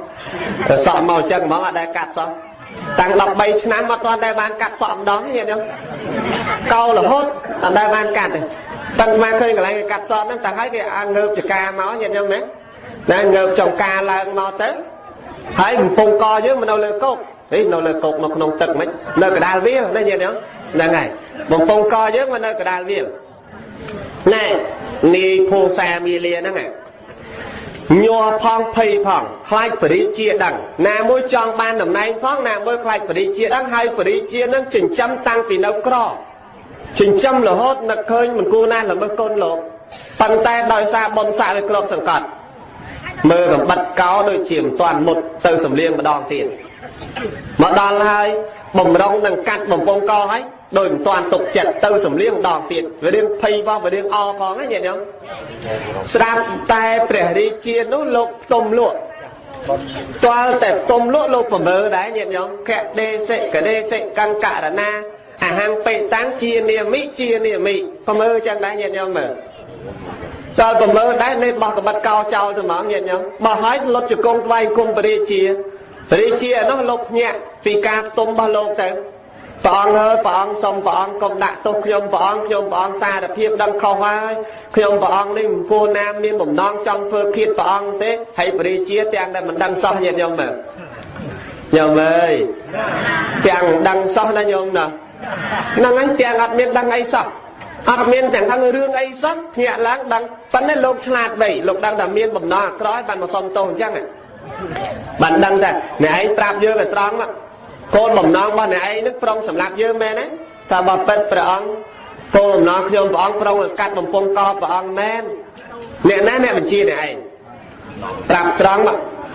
sọ màu chân món ở đây cắt sọ tăng đọc 7 năm mà toàn đây ban cắt sọ đó nhẹ nhõm câu là hốt ở đây ban cắt này tăng mang khơi lại cắt sọ nó tăng thấy cái ăn ngợp cho ca máu nhẹ nhõm đấy nên ngợp trong ca là màu tới thấy một phong co chứ mà đâu lừa cột ấy đâu lừa cột nó không tật mấy nơi cả đa viếng đây nhỉ nữa là ngày một phong co chứ mà nơi cả đa viếng này ni phong xa mi lia đó này nhua phong phi phong khai phải đi chia đằng nà môi tròn ban năm nay phong nà môi khai phải đi chia đằng hay phải đi chia nó chỉnh trăm tăng vì đâu có chỉnh trăm là hốt nặc khơi mình cô na là mới côn lộ bàn tay đòi xa bồn xạ với cột sừng cọt mơ còn bật cáo đôi chìm toàn một từ sầm liêng mà đòn tiền mà đòn hai bồng rong đằng cắt bồng phong co ấy đôi toàn tục chặt từ sầm liêng đòn tiền với đêm phi vào với đêm o con ấy nhỉ không sạp tay để đi chia nó lục tôm lụa toa tẹp tôm lụa lục mà mơ đấy nhỉ không kẹt đê sệ căng cả là na hàng pe táng chia niềm mỹ mà mơ chẳng đấy nhỉ không mà rồi còn mơ đấy nên bỏ cái bát cao trao cho món nhẹ nhõm bỏ hỏi lột cho con vay cùng bề chia nó lột nhẹ vì ca tôm bao lột thế bọn ơi bọn xong bọn công đại tôi nhom bọn xa được hiệp đăng khâu ai nhom bọn linh cô nam miên bổng non trong phơi khiết bọn thế hay bề chia chàng đây mình đăng xong nhẹ nhõm mà nhom ơi chàng đăng xong là nhom nè năng anh chàng ăn miên đăng ấy xong miền chẳng thằng người rương ấy sắc nhẹ láng đăng vẫn nên lục lạt bảy lục đăng đàm miền bầm nọ nói bạn mà xong tồn chăng ạ bạn đăng rằng này ấy trap dơ về tròn ạ cô bầm nọ bạn này ấy nước prong sầm lạp dơ men ấy ta bảo bật prong cô bầm nọ nhôm prong prong cắt bầm phong co prong men nè mình chia này trap tròn ạ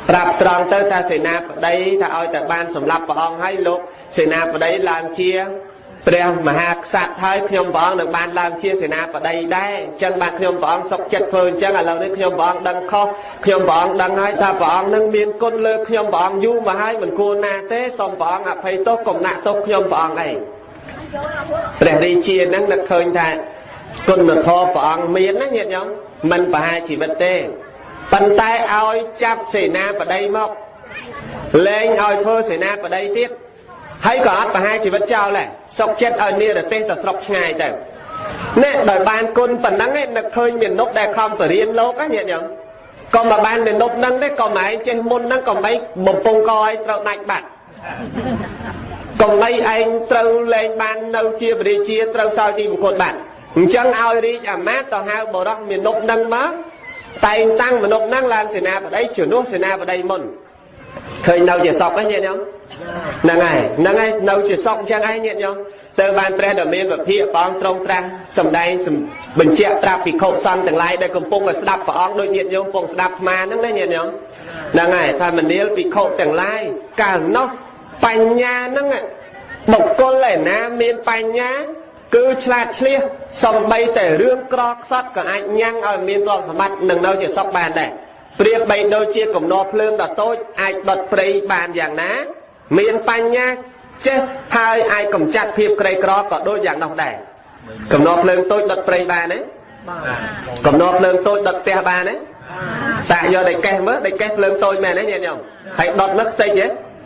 ប្រាប់ត្រង់ទៅថាសេនាបតីថាឲ្យតែបានសម្លាប់ព្រះអង្គហើយលោកសេនាបតីឡើងជាព្រះមហាក្សត្រហើយខ្ញុំព្រះអង្គនឹងបានឡើងជាសេនាបតីដែរអញ្ចឹងបាទខ្ញុំព្រះអង្គសុខចិត្តធ្វើអញ្ចឹងឥឡូវនេះខ្ញុំព្រះអង្គដឹងខុសខ្ញុំព្រះអង្គដឹងហើយថាព្រះអង្គនឹងមានគុណលើខ្ញុំព្រះអង្គយូរមកហើយមិនគួរណាទេសូមព្រះអង្គអភ័យទោសកុំដាក់ទោសខ្ញុំព្រះអង្គអីព្រះរាជានឹងនឹកឃើញថាគុណធម៌ព្រះអង្គមានណាញាតិញោមមិនប្រហារជីវិតទេប៉ុន្តែឲ្យចាប់សេនាបតីមកលែងឲ្យធ្វើសេនាបតីទៀតហើយក៏អត់ប្រហារជីវិតចោលដែរសុកចិត្តឲ្យនិរទេសទៅស្រុកឆ្ងាយទៅណែដោយបានគុណប៉ុណ្ណឹងឯងនឹកឃើញមាននុកដែលខំបរៀនលោកណាញាតិញោមក៏មកបានមាននុកហ្នឹងទេក៏មិនឯងចេះមុនហ្នឹងក៏មិនបំពង់កឲ្យត្រូវដាច់បាត់ក៏មិនឯងត្រូវលែងបាននៅជាព្រះរាជាត្រូវសោយទីមង្គលបាត់អញ្ចឹងឲ្យរាជអាមាត្យទៅហៅបរិសមាននុកហ្នឹងមកតែងតាំងមនុស្សហ្នឹងឡើងសេនាបតីជំនួសសេនាបតីមុនឃើញនៅជាសពហ្នឹងញាតិញោមហ្នឹងហើយនៅជាសពអញ្ចឹងឯងញាតិញោមទៅបានព្រះដ៏មានវិភាកព្រះអង្គទ្រង់ត្រាស់សម្ដែងបញ្ជាក់ប្រាប់ភិក្ខុសង្ឃទាំងឡាយដែលកំពុងតែស្ដាប់ព្រះអង្គដូចញាតិញោមកំពុងស្ដាប់អាត្មាហ្នឹងណាញាតិញោមហ្នឹងហើយថាមនាលភិក្ខុទាំងឡាយកាលនោះបញ្ញាហ្នឹងបុគ្គលឯណាមានបញ្ញាគឺឆ្លាតឆ្លៀសសំបីតែរឿងក្រខ្សត់ក៏អាចញ៉ាំងឲ្យមានទ្រព្យសម្បត្តិនឹងនៅជាសុខបានដែរប្រៀបបីដូចជាកំណោភ្លើងដ៏តូចអាចដុតព្រៃបានយ៉ាងណាមានបញ្ញាចេះហើយអាចកម្ចាត់ភាពក្រីក្រក៏ដូចយ៉ាងនោះដែរកំណោភ្លើងតូចដុតព្រៃបានទេកំណោភ្លើងតូចដុតផ្ទះបានទេសាកយកដៃកេះមើលដៃកេះភ្លើងតូចមែនទេញាតិញោមហើយដុតនោះខ្ទេចទេ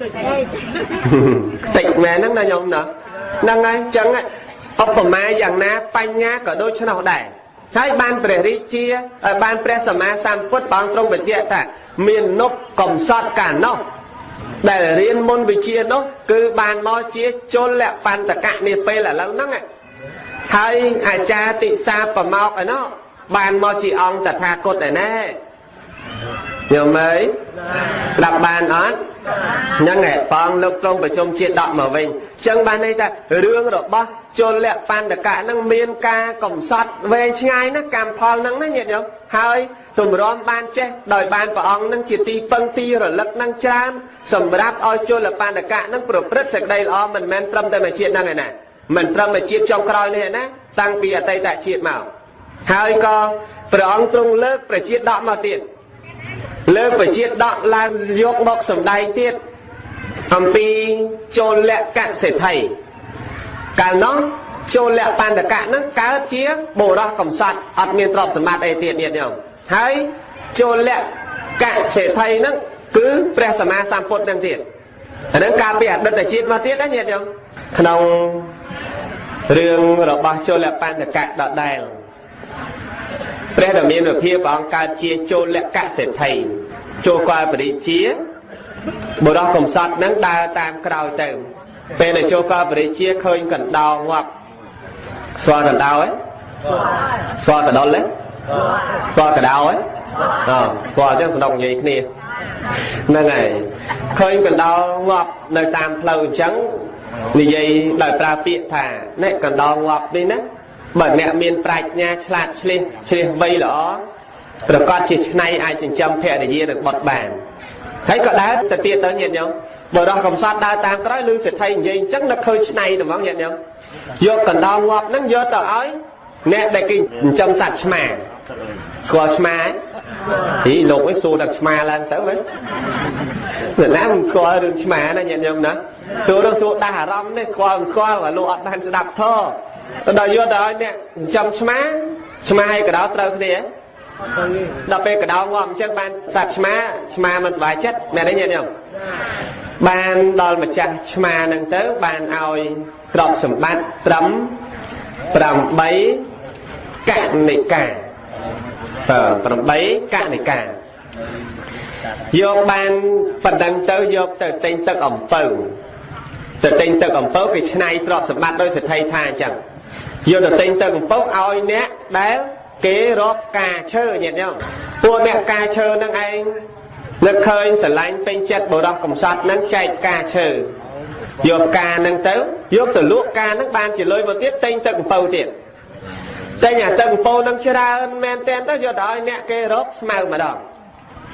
ខ្ទេចមែនហ្នឹងណាញោមណាហ្នឹងហើយអញ្ចឹងឧបមាយ៉ាងណាបញ្ញាក៏ដូចឆ្នោះដែរហើយបានព្រះរាជាបានព្រះសម្មាសម្ពុទ្ធបានទ្រង់បញ្ជាក់ថាមាននុបកំសត់កាលនោះដែលរៀនមុនវិជានោះគឺបានមកជាជលបណ្ឌកៈនេះពេលឥឡូវហ្នឹងហើយអាចារ្យតិសាប្រមោកឯណោះបានមកជាអង្គតថាគតឯណែញោមអើយស្ដាប់បានអត់ហ្នឹងឯងបងលោកទ្រង់ប្រជុំជាដកមកវិញអញ្ចឹងបានន័យថារឿងរបស់ជលបណ្ឌកៈហ្នឹងមានការកំសត់វែងឆ្ងាយណាស់កម្មផលហ្នឹងណាញាតិញោមហើយទម្រាំបានចេះដោយបានព្រះអង្គហ្នឹងជាទីពឹងទីរលឹកហ្នឹងច្រើនសម្រាប់ឲ្យជលបណ្ឌកៈហ្នឹងប្រព្រឹត្តសេចក្តីល្អមិនមែនត្រឹមតែមួយជាតិហ្នឹងឯណាមិនត្រឹមតែជាតិចុងក្រោយនេះឯណាតាំងពីអតីតជាតិមកហើយក៏ព្រះអង្គទ្រង់លើកប្រជាដកមកទៀតលើកប្រជាដកឡើងយកមកសម្ដែងទៀតអំពីជលកសេដ្ឋីកាលនោះជលបណ្ឌកៈហ្នឹងកើតជាបុរសកំសត់អត់មានទ្រព្យសម្បត្តិអីទៀតញាតិញោមហើយជលកសេដ្ឋីហ្នឹងគឺព្រះសម្មាសម្ពុទ្ធហ្នឹងទៀតអាហ្នឹងកាលពីអតីតជាតិមកទៀតណាញាតិញោមក្នុងរឿងរបស់ជលបណ្ឌកៈដដែលព្រះដ៏មានវិភាកព្រះអង្គកើតជាជលកសេដ្ឋីចូលកលបរិជាបុរសកំសត់ហ្នឹងដើរតាមក្រោយទៅពេលដែលចូលកលបរិជាឃើញកណ្ដោងាប់ស្គាល់កណ្ដោហ៎ស្គាល់កណ្ដុលហ៎ស្គាល់កណ្ដោហ៎ស្គាល់ចឹងសំដៅនិយាយគ្នាហ្នឹងហើយឃើញកណ្ដោងាប់នៅតាមផ្លូវអញ្ចឹងនិយាយដោយប្រើពាក្យថានេះកណ្ដោងាប់នេះណាបើអ្នកមានប្រាជ្ញាឆ្លាតឆ្លៀសវៃល្អប្រកាសជាឆ្នៃអាចចិញ្ចឹមភរិយានឹងបុត្របានហើយក៏ដើរទៅទៀតទៅញាតិញោមបរិសកំសត់ដើរតាមក្រោយឬសេដ្ឋីនិយាយអញ្ចឹងនឹកឃើញឆ្នៃហ្មងញាតិញោមយកកណ្ដោងាប់ហ្នឹងយកទៅឲ្យអ្នកដែលគេចិញ្ចឹមសត្វឆ្មាស្គាល់ឆ្មាហីលោកឯងសួរដល់ឆ្មាឡើងទៅវិញអ្នកណាមិនស្គាល់រឿងឆ្មាណាញាតិញោមណាសួរដល់សួរដាស់អារម្មណ៍នេះស្គាល់មិនស្គាល់ក៏លោកអត់បានស្ដាប់ធម៌ដល់យកទៅឲ្យអ្នកចិញ្ចឹមឆ្មាហើយកដោត្រូវគ្នាដល់ពេលកដោងាប់អញ្ចឹងបានសត្វឆ្មាមិនសុបាយចិត្តមែនទេញាតិញោមបានដល់ម្ចាស់ឆ្មាហ្នឹងទៅបានឲ្យទ្រព្យសម្បត្តិត្រឹម8កនិកា8កនិកាយកបានប៉ុណ្ណឹងទៅយកទៅទិញទឹកអំពៅគេឆ្នៃទ្រព្យសម្បត្តិដោយសេដ្ឋីថាអញ្ចឹងយកទៅទិញទឹកអំពៅឲ្យអ្នកដែលគេរកការឈើញាតិញោមពួកអ្នកការឈើហ្នឹងឯងនឹកឃើញស្រឡាញ់ពេញចិត្តបុរសកំសត់ហ្នឹងចែកការឈើយកការហ្នឹងទៅយកទៅលក់ការហ្នឹងបានជាលុយមកទៀតទិញទឹកអំពៅទៀតទិញអាទឹកអំពៅហ្នឹងច្រើនមែនទែនទៅយកទៅឲ្យអ្នកគេរកស្មៅម្ដង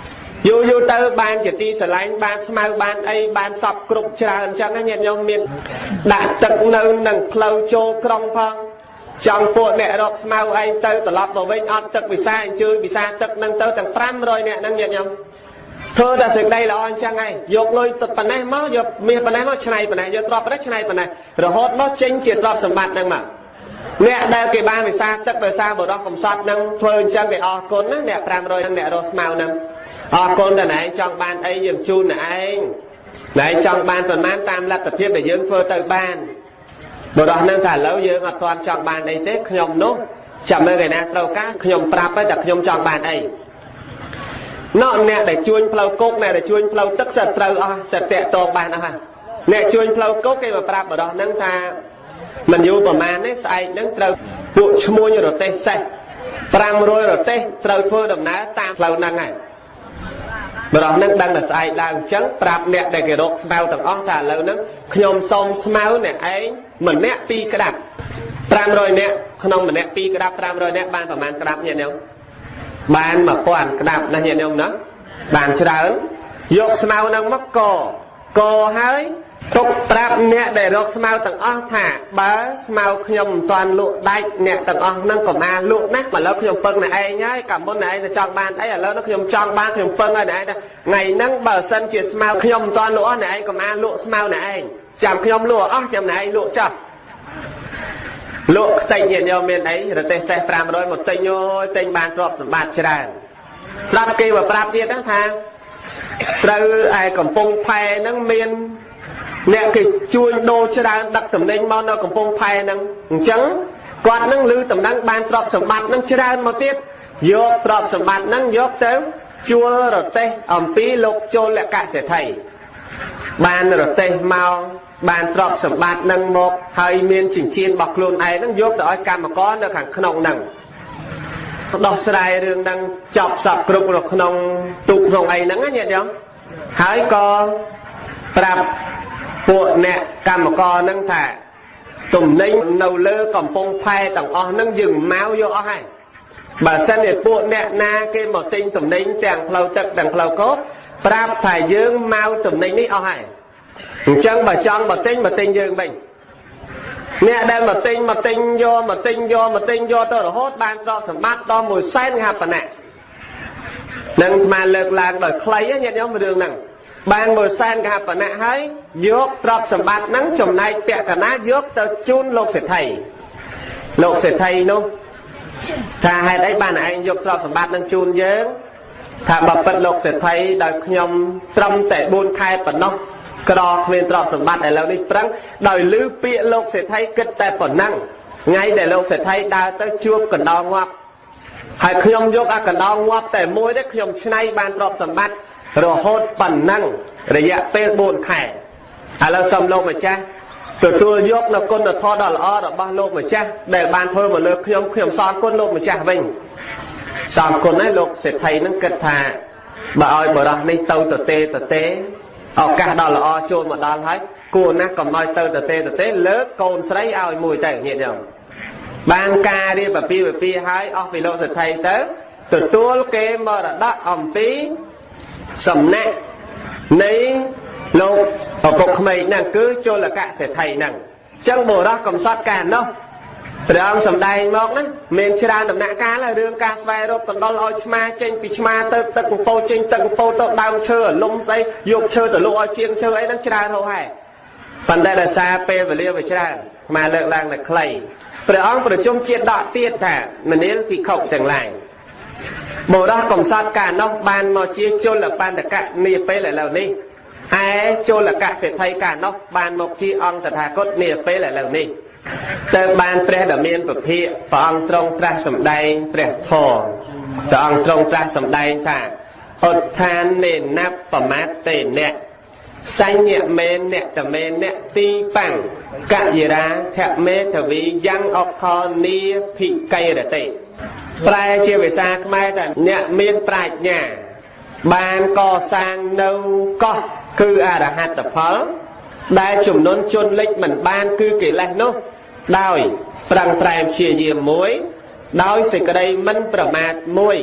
ยูเตอร์บานจะตีสลายบานสมาบานไอบานสอบกรุบชราจังนั้นเนี่ยโยมมีด่าตึกเนินหนังเคลาโจกรองพังจังปวดเนี่ยรกสมาไอเตอร์ตลอดบอกว่าอัดตึกวิซาจื้อวิซาตึกนั่งเตอร์ต่างพร่ำเลยเนี่ยนั่งเนี่ยโยมเธอแต่สิ่งใดละอ่อนจังไงยกเลยตึกปันไหนมั้งยกมีปันไหนมั้งชนัยปันไหนยกตรอบปันไหนชนัยปันไหนเราฮอตมั้งเจงเจียดตรอบสมบัตินั่งมาเนี่ยได้เก็บบ้านวิซาตึกวิซาบอกรอกคำสอดนั่งเธอจังไปออกคนนั่งเนี่ยพร่ำเลยนั่งเนี่ยรกสมานั่งออกคนแต่ไหนจังบ้านไอ้ยังจูนไหนไหนจังบ้านตอนนั้นตามหลักตะเพียบไปยืนเธอตึกบ้านบอกรอกนั่งถ่ายแล้วยืนอัดตอนจังบ้านไอ้เต๊กขยมนุ๊กจำได้ไงนะเราก้าขยมปรับไปจากขยมจังบ้านไอ้นอกเนี่ยแต่ช่วยเพลาโกกเนี่ยแต่ช่วยเพลาตึกสัตว์เราสัตว์แตะตรงบ้านนะคะเนี่ยช่วยเพลาโกกไอ้มาปรับบอกรอกนั่งท่ามันอยู่ประมาณนี้ใส่นั่งเราปุชมูอยู่รถเตะใส่ปรามรวยรถเตะเราเพื่อดำน้ำตามเรานั่งไงบรองนั่งดังแต่ใส่ดังจังปรับเนี่ยได้เกี่ยวกับสมาต่างอ้อแต่เรานั่งขยมทรงสมาเนี่ยไอ้เหมือนเนี่ยปีกระดับปรามรวยเนี่ยขนมเหมือนเนี่ยปีกระดับปรามรวยเนี่ยบ้านประมาณกระดับเนี่ยเนาะบ้านมาก่อนกระดับนั่นเนี่ยเนาะบ้านเฉลิมยกสมานั่งมักโกให้ตกปรับเนี่ยได้รกสมาต่างอ้อถ่าบ้าสมาขยมตอนลุได้เนี่ยต่างอ้อนั่งกับมาลุนักมาแล้วขยมเปิงไหนไอ้ง่ายกับบนไหนจะจองบ้านไอ้แล้วนักขยมจองบ้านขยมเปิงไหนนะไงนั่งบ่าสันเจียสมาขยมตอนลุไหนกับมาลุสมาไหนจำขยมลุอ้อจำไหนลุจับลุเตยเนี่ยโยมเมียนไอ้เราเตยใส่ปรามร้อยหมดเตยโย่เตยบานตรอกสมบัติเช่นสลับกีว่าปรับเดียทั้งทางเราไอ้กับปงไผ่นั่งเมียนเนี่ยคือช่วยโดชราดักตำแหน่งมอนเอากับปงไผ่นั่งจังกวาดนั่งลือตำแหน่งบานตรอกสมบัตินั่งชรามาเทียบยกตรอกสมบัตินั่งยกเต้าชัวรถเตะอมปีลกโจลและกะเสไทยบานรถเตะเมาบานตรอกสมบัตินั่งหมกไฮเมียนจิงจีนบอกโคลนไอ้นั่งยกแต่อ้อยกรรมก้อนในขังขนมนั่งดอกสลายเรื่องนั่งจับสับกรุบขนมตุกขนมไอ้นั่งงั้นเนี่ยเดียวหายกอปรับปวดเนี่ยกรรมกรนั่งถ่าตุ่มนิ่งเนาเลือกับปงไผ่ต่างอ้อนั่งยึงเมาโย่ให้บาสันเนี่ยปวดเนี่ยนาเกมหมดติงตุ่มนิ่งแต่งเพลาตึกแต่งเพลาโคปรับถ่ายยึงเมาตุ่มนิ่งนี่อ้อให้จังบาจังบาติงยึงไปเนี่ยได้มาติงโยตัวโหดบานตรอกสมบัติตอมวยเส้นครับปะเนี่ยนั่งมาเลิกลางโดยใครเนี่ยย้อมมาเรื่องนั่งบางบริษัทกับปนักให้ยกตรอบสมบัตินั้นจมในเปียกนะยกตัวจุนโลกเศรษฐีนู้นถ้าให้ได้บ้านไหนยกตรอบสมบัตินั้นจุนเยอะถ้าแบบเป็นโลกเศรษฐีโดยขยมตรำแต่บุญใครปนกกรอกเรียนตรอบสมบัติแล้วนี่ปรังโดยลื้อเปียโลกเศรษฐีกิดแต่ปนนั่งไงแต่โลกเศรษฐีดาวตัวชั่วกันดองวับให้ขยมยกอากันดองวับแต่มวยได้ขยมชนะบ้านตรอบสมบัติรอโหดปั่นนั่งระยะเป็นบุญไข่เราสมโลกมาจ้ะตัวยกนักก้นทอดอลอ้อดบ้านโลกมาจ้ะแต่บ้านเพิ่มมาเลิกขยมซ้อนก้นโลกมาจ้ะวิ่งสามคนให้โลกเศรษฐีนั่งกระทาบ่อยบ่รักในเตาตะเตเอากะดอลอ้อโจมมาดอลให้กูนะก็น้อยเตาตะเตเลิกโกนใส่เอามวยแต่เงี้ยจังบางกาเรียบปีให้ออกไปโลกเศรษฐีเตอตัวเกมมาดักอ่อมปีสำนักในโลกปกไม่นั่งคือโจรกะเสไทยนั่งจังโบราณกำซัดการเนาะเรื่องสำได้มอกนะเมนชราดำนักการละเรื่องการสบายรบตลอดลอยชมาเจงปิชมาเติร์ตึกโปเจงตึกโปตดาวเชื่อลมใส่ยกเชื่อแต่ลูกเอาเชียงเชื่อไอ้นั่นชราเท่าไหร่ปันได้ละซาเปไปเรียกไปชรามาเลิกล่างแต่ใครประองประชุมเชียดดอกเตี้ยแต่มันนี้ที่เข้าแต่งแรงโบราณกำซัดการนอกบานมาเชียโจรปานตะกะนี่ไปหลายเหล่านี้ไอ้โจรกะเศรษฐีการนอกบานมาเชียองตถาคตนี่ไปหลายเหล่านี้แต่บานเปรดเมียนประเภทปองตรงตราสำได้เปรตทองปองตรงตราสำได้ค่ะอดทานเน้นนับประมาทเตนเนี่ยไซเนี่ยเมนเนี่ยแต่เมนเนี่ยตีปังกะยีราแทบเมทวียังออกคอนีพิไกระเตแปลเชื่อวิชาขมายแต่เนี่ยเมียนปราชญ์บานก่อสร้างเนาก็คืออรหัตผลได้จุ่มน้นจนเล็กเหมือนบ้านคือกี่ไรนู้ได้ปรังแปรเชียเยี่ยมมวยได้สิ่งใดมันประมาทมวย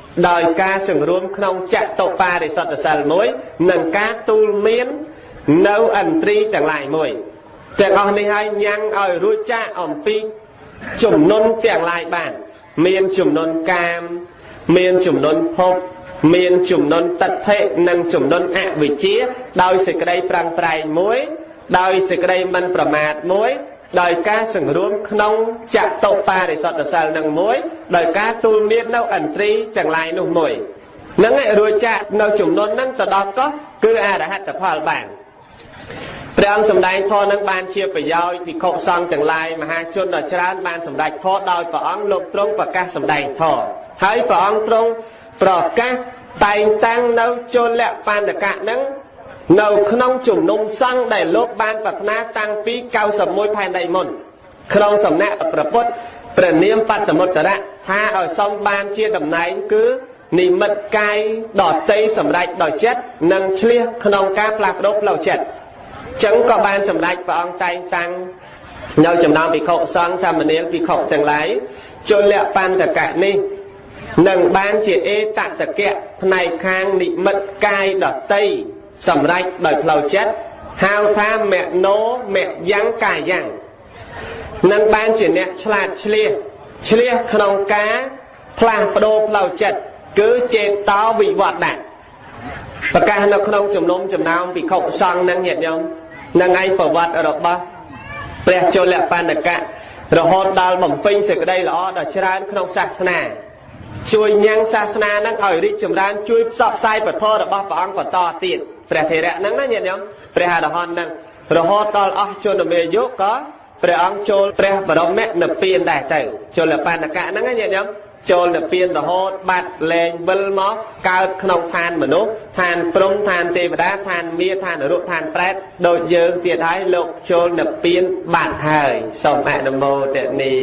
ដោយការសង្រួមក្នុងចតុបារិសតសិលមួយនិងការទូលមាននៅឥន្ទ្រីទាំងឡាយមួយទាំងអស់នេះហើយញ៉ាំងឲ្យរួចចាកអំពីជំនន់ទាំងឡាយបានមានជំនន់កាមមានជំនន់ភពមានជំនន់តថេនិងជំនន់អវិជ្ជាដោយសេចក្តីប្រាំងប្រែងមួយដោយសេចក្តីមិនប្រមាទមួយដោយការសង្រួមក្នុងចតុបារិសតសិលនឹងមួយដោយការទូលមាននៅឥន្ទ្រីទាំងឡាយនោះមួយនឹងឯរួចចាកនៅជំនន់នឹងទៅដល់កោះគឺអរហត្តផលបានព្រះអង្គសម្ដែងធម៌នឹងបានជាប្រយោជន៍ភិក្ខុសង្ឃទាំងឡាយមហាជនដ៏ច្រើនបានសម្ដែងធម៌ដោយព្រះអង្គលោកទ្រង់ប្រកាសសម្ដែងធម៌ហើយព្រះអង្គទ្រង់ប្រកាសតែងតាំងនៅជលបណ្ឌកៈនឹងនៅក្នុងជំនុំសង្ឃដែលលោកបានប្រាថ្នាតាំងពី91ផែនដីមុនក្នុងសំណាក់ព្រះពុទ្ធព្រះនាមបត្តមុត្តរៈថាឲ្យសំបានជាតំណែងគឺនិមិត្តកាយដតីសម្រេចដោយចិត្តនិងឆ្លៀសក្នុងការផ្លាស់ប្ដូរផ្លូវចិត្តចឹងក៏បានសម្ដេចព្រះអង្គតែងតាំងនៅចំណោមភិក្ខុសង្ឃសាមណេរភិក្ខុទាំងឡាយជលបណ្ឌកៈនេះនឹងបានជាអេតតកៈផ្នែកខាងនិមិត្តកាយដតីសម្រេចដោយផ្លូវចិត្តហៅថាមនោមយ៉ាងកាយ៉ាងនឹងបានជាអ្នកឆ្លាតឆ្លៀសក្នុងការផ្លាស់ប្ដូរផ្លូវចិត្តគឺចេតោវិវត្តៈប្រកាសនៅក្នុងចំណោមភិក្ខុសង្ឃនឹងញាតិញោមនឹងឯងប្រវត្តិរបស់ព្រះជលបណ្ឌកៈរហូតដល់បំពេញសេចក្តីល្អដ៏ច្រើនក្នុងសាសនាជួយញ៉ាំងសាសនានឹងឲ្យរីកចម្រើនជួយផ្សព្វផ្សាយពធរបស់ព្រះអង្គបន្តទៀតព្រះធេរៈហ្នឹងណាញាតិញោមព្រះអរហន្តហ្នឹងរហូតដល់អស់ជនមេយុក៏ព្រះអង្គចូលព្រះបរមនិព្វានដែរទៅជលបណ្ឌកៈហ្នឹងណាញាតិញោមចូលនិព្វានរហូតបាត់លែងវិលមកកើតក្នុងឋានមនុស្សឋានព្រំឋានទេវតាឋានមាឋានរុក្ខឋានប្រេតដូចយើងទៀតហើយលោកចូលនិព្វានបាត់ហើយសូមអនុមោទនា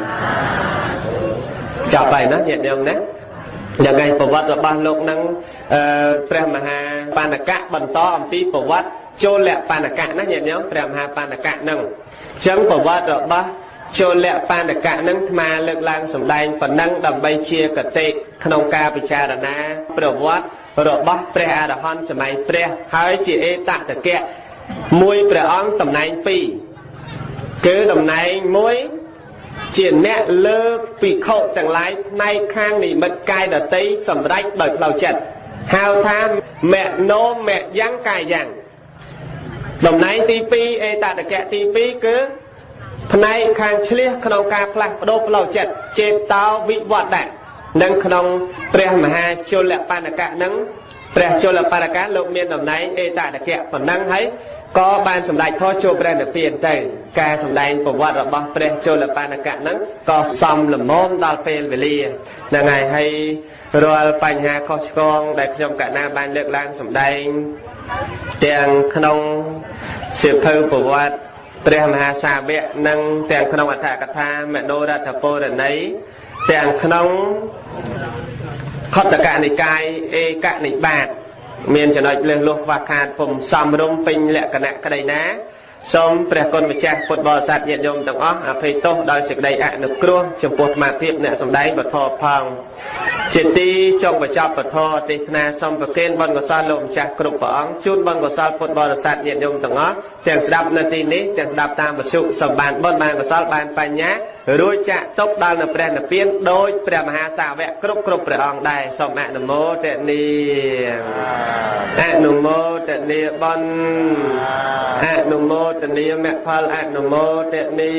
ចាប់ហើយណាញាតិញោមណាយ៉ាងឯប្រវត្តិរបស់លោកនឹងព្រះមហាបណ្ឌកៈបន្តអំពីប្រវត្តិចូលបណ្ឌកៈណាញាតិញោមព្រះមហាបណ្ឌកៈនឹងអញ្ចឹងប្រវត្តិរបស់ចូលបណ្ឌកៈនឹងអាត្មាលើកឡើងសម្ដែងប៉ុណ្ណឹងដើម្បីជាគតិក្នុងការពិចារណាប្រវត្តិរបស់ព្រះអរហន្តសម័យព្រះហើយជាអេតតកៈមួយព្រះអង្គតំណែងពីរគឺតំណែងមួយជាអ្នកលើកភិក្ខុទាំងឡាយផ្នែកខាងនិមិត្តកាយដតីសម្រេចដោយផ្លូវចិត្តហៅថាមនោមយ៉ាងកាយ៉ាងតំណែងទី2អេតតកៈទី2គឺផ្នែកខាងឆ្លៀសក្នុងការផ្លាស់ប្ដូរផ្លូវចិត្តចេតោវិវត្តៈនិងក្នុងព្រះមហាជលបណ្ឌកៈនឹងព្រះជលបណ្ឌកៈលោកមានតំណែងអេតតកៈប៉ុណ្ណឹងហើយក៏បានសម្ដែងធម៌ចូលព្រះនិព្វានទៅការសម្ដែងប្រវត្តិរបស់ព្រះជលបណ្ឌកៈនឹងក៏សមល្មមដល់ពេលវេលាហ្នឹងហើយរាល់បញ្ហាខុសឆ្គងដែលខ្ញុំកណាបានលើកឡើងសម្ដែងទាំងក្នុងសៀវភៅប្រវត្តិព្រះមហាសាវកនិងទាំងក្នុងអត្ថកថាមនោរដ្ឋពរណីទាំងក្នុងខត្តកនិកាយឯកនិបាតមានចំណុចលើសលោះខ្វះខាតពុំសំរុំពេញលក្ខណៈក្តីណាសូមព្រះគុណម្ចាស់ពុទ្ធបរិស័ទញាតិញោមទាំងអស់អភ័យទោសដោយសេចក្តីអនុគ្រោះចំពោះអាត្មាភាពអ្នកសម្ដែងពធផងជាទីចុងបញ្ចប់ពធទេសនាសូមប្រគេនបុណ្យកុសលលោកម្ចាស់គ្រប់ព្រះអង្គជូនបុណ្យកុសលពុទ្ធបរិស័ទញាតិញោមទាំងអស់ទាំងស្ដាប់នៅទីនេះទាំងស្ដាប់តាមវិទ្យុសម្បានបុណ្យបានកុសលបានបញ្ញារួចចាក់ទុកដល់នៅព្រះនិព្វានដោយព្រះមហាសាវកគ្រប់ព្រះអង្គដែរសូមអនុមោទនាអនុមោទនាបុណ្យអនុមោទនាមគ្គផលអនុមោទនា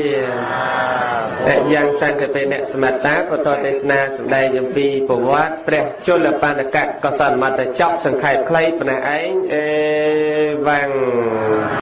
យ៉ាងសង្ឃពេអ្នកសមត្តាពធទេសនាសម្ដែងអំពីប្រវត្តិព្រះជលបណ្ឌកៈកុសលមត្តចប់សង្ខេបខ្លីប៉ុណ្ណេះឯងអេវ៉ាំង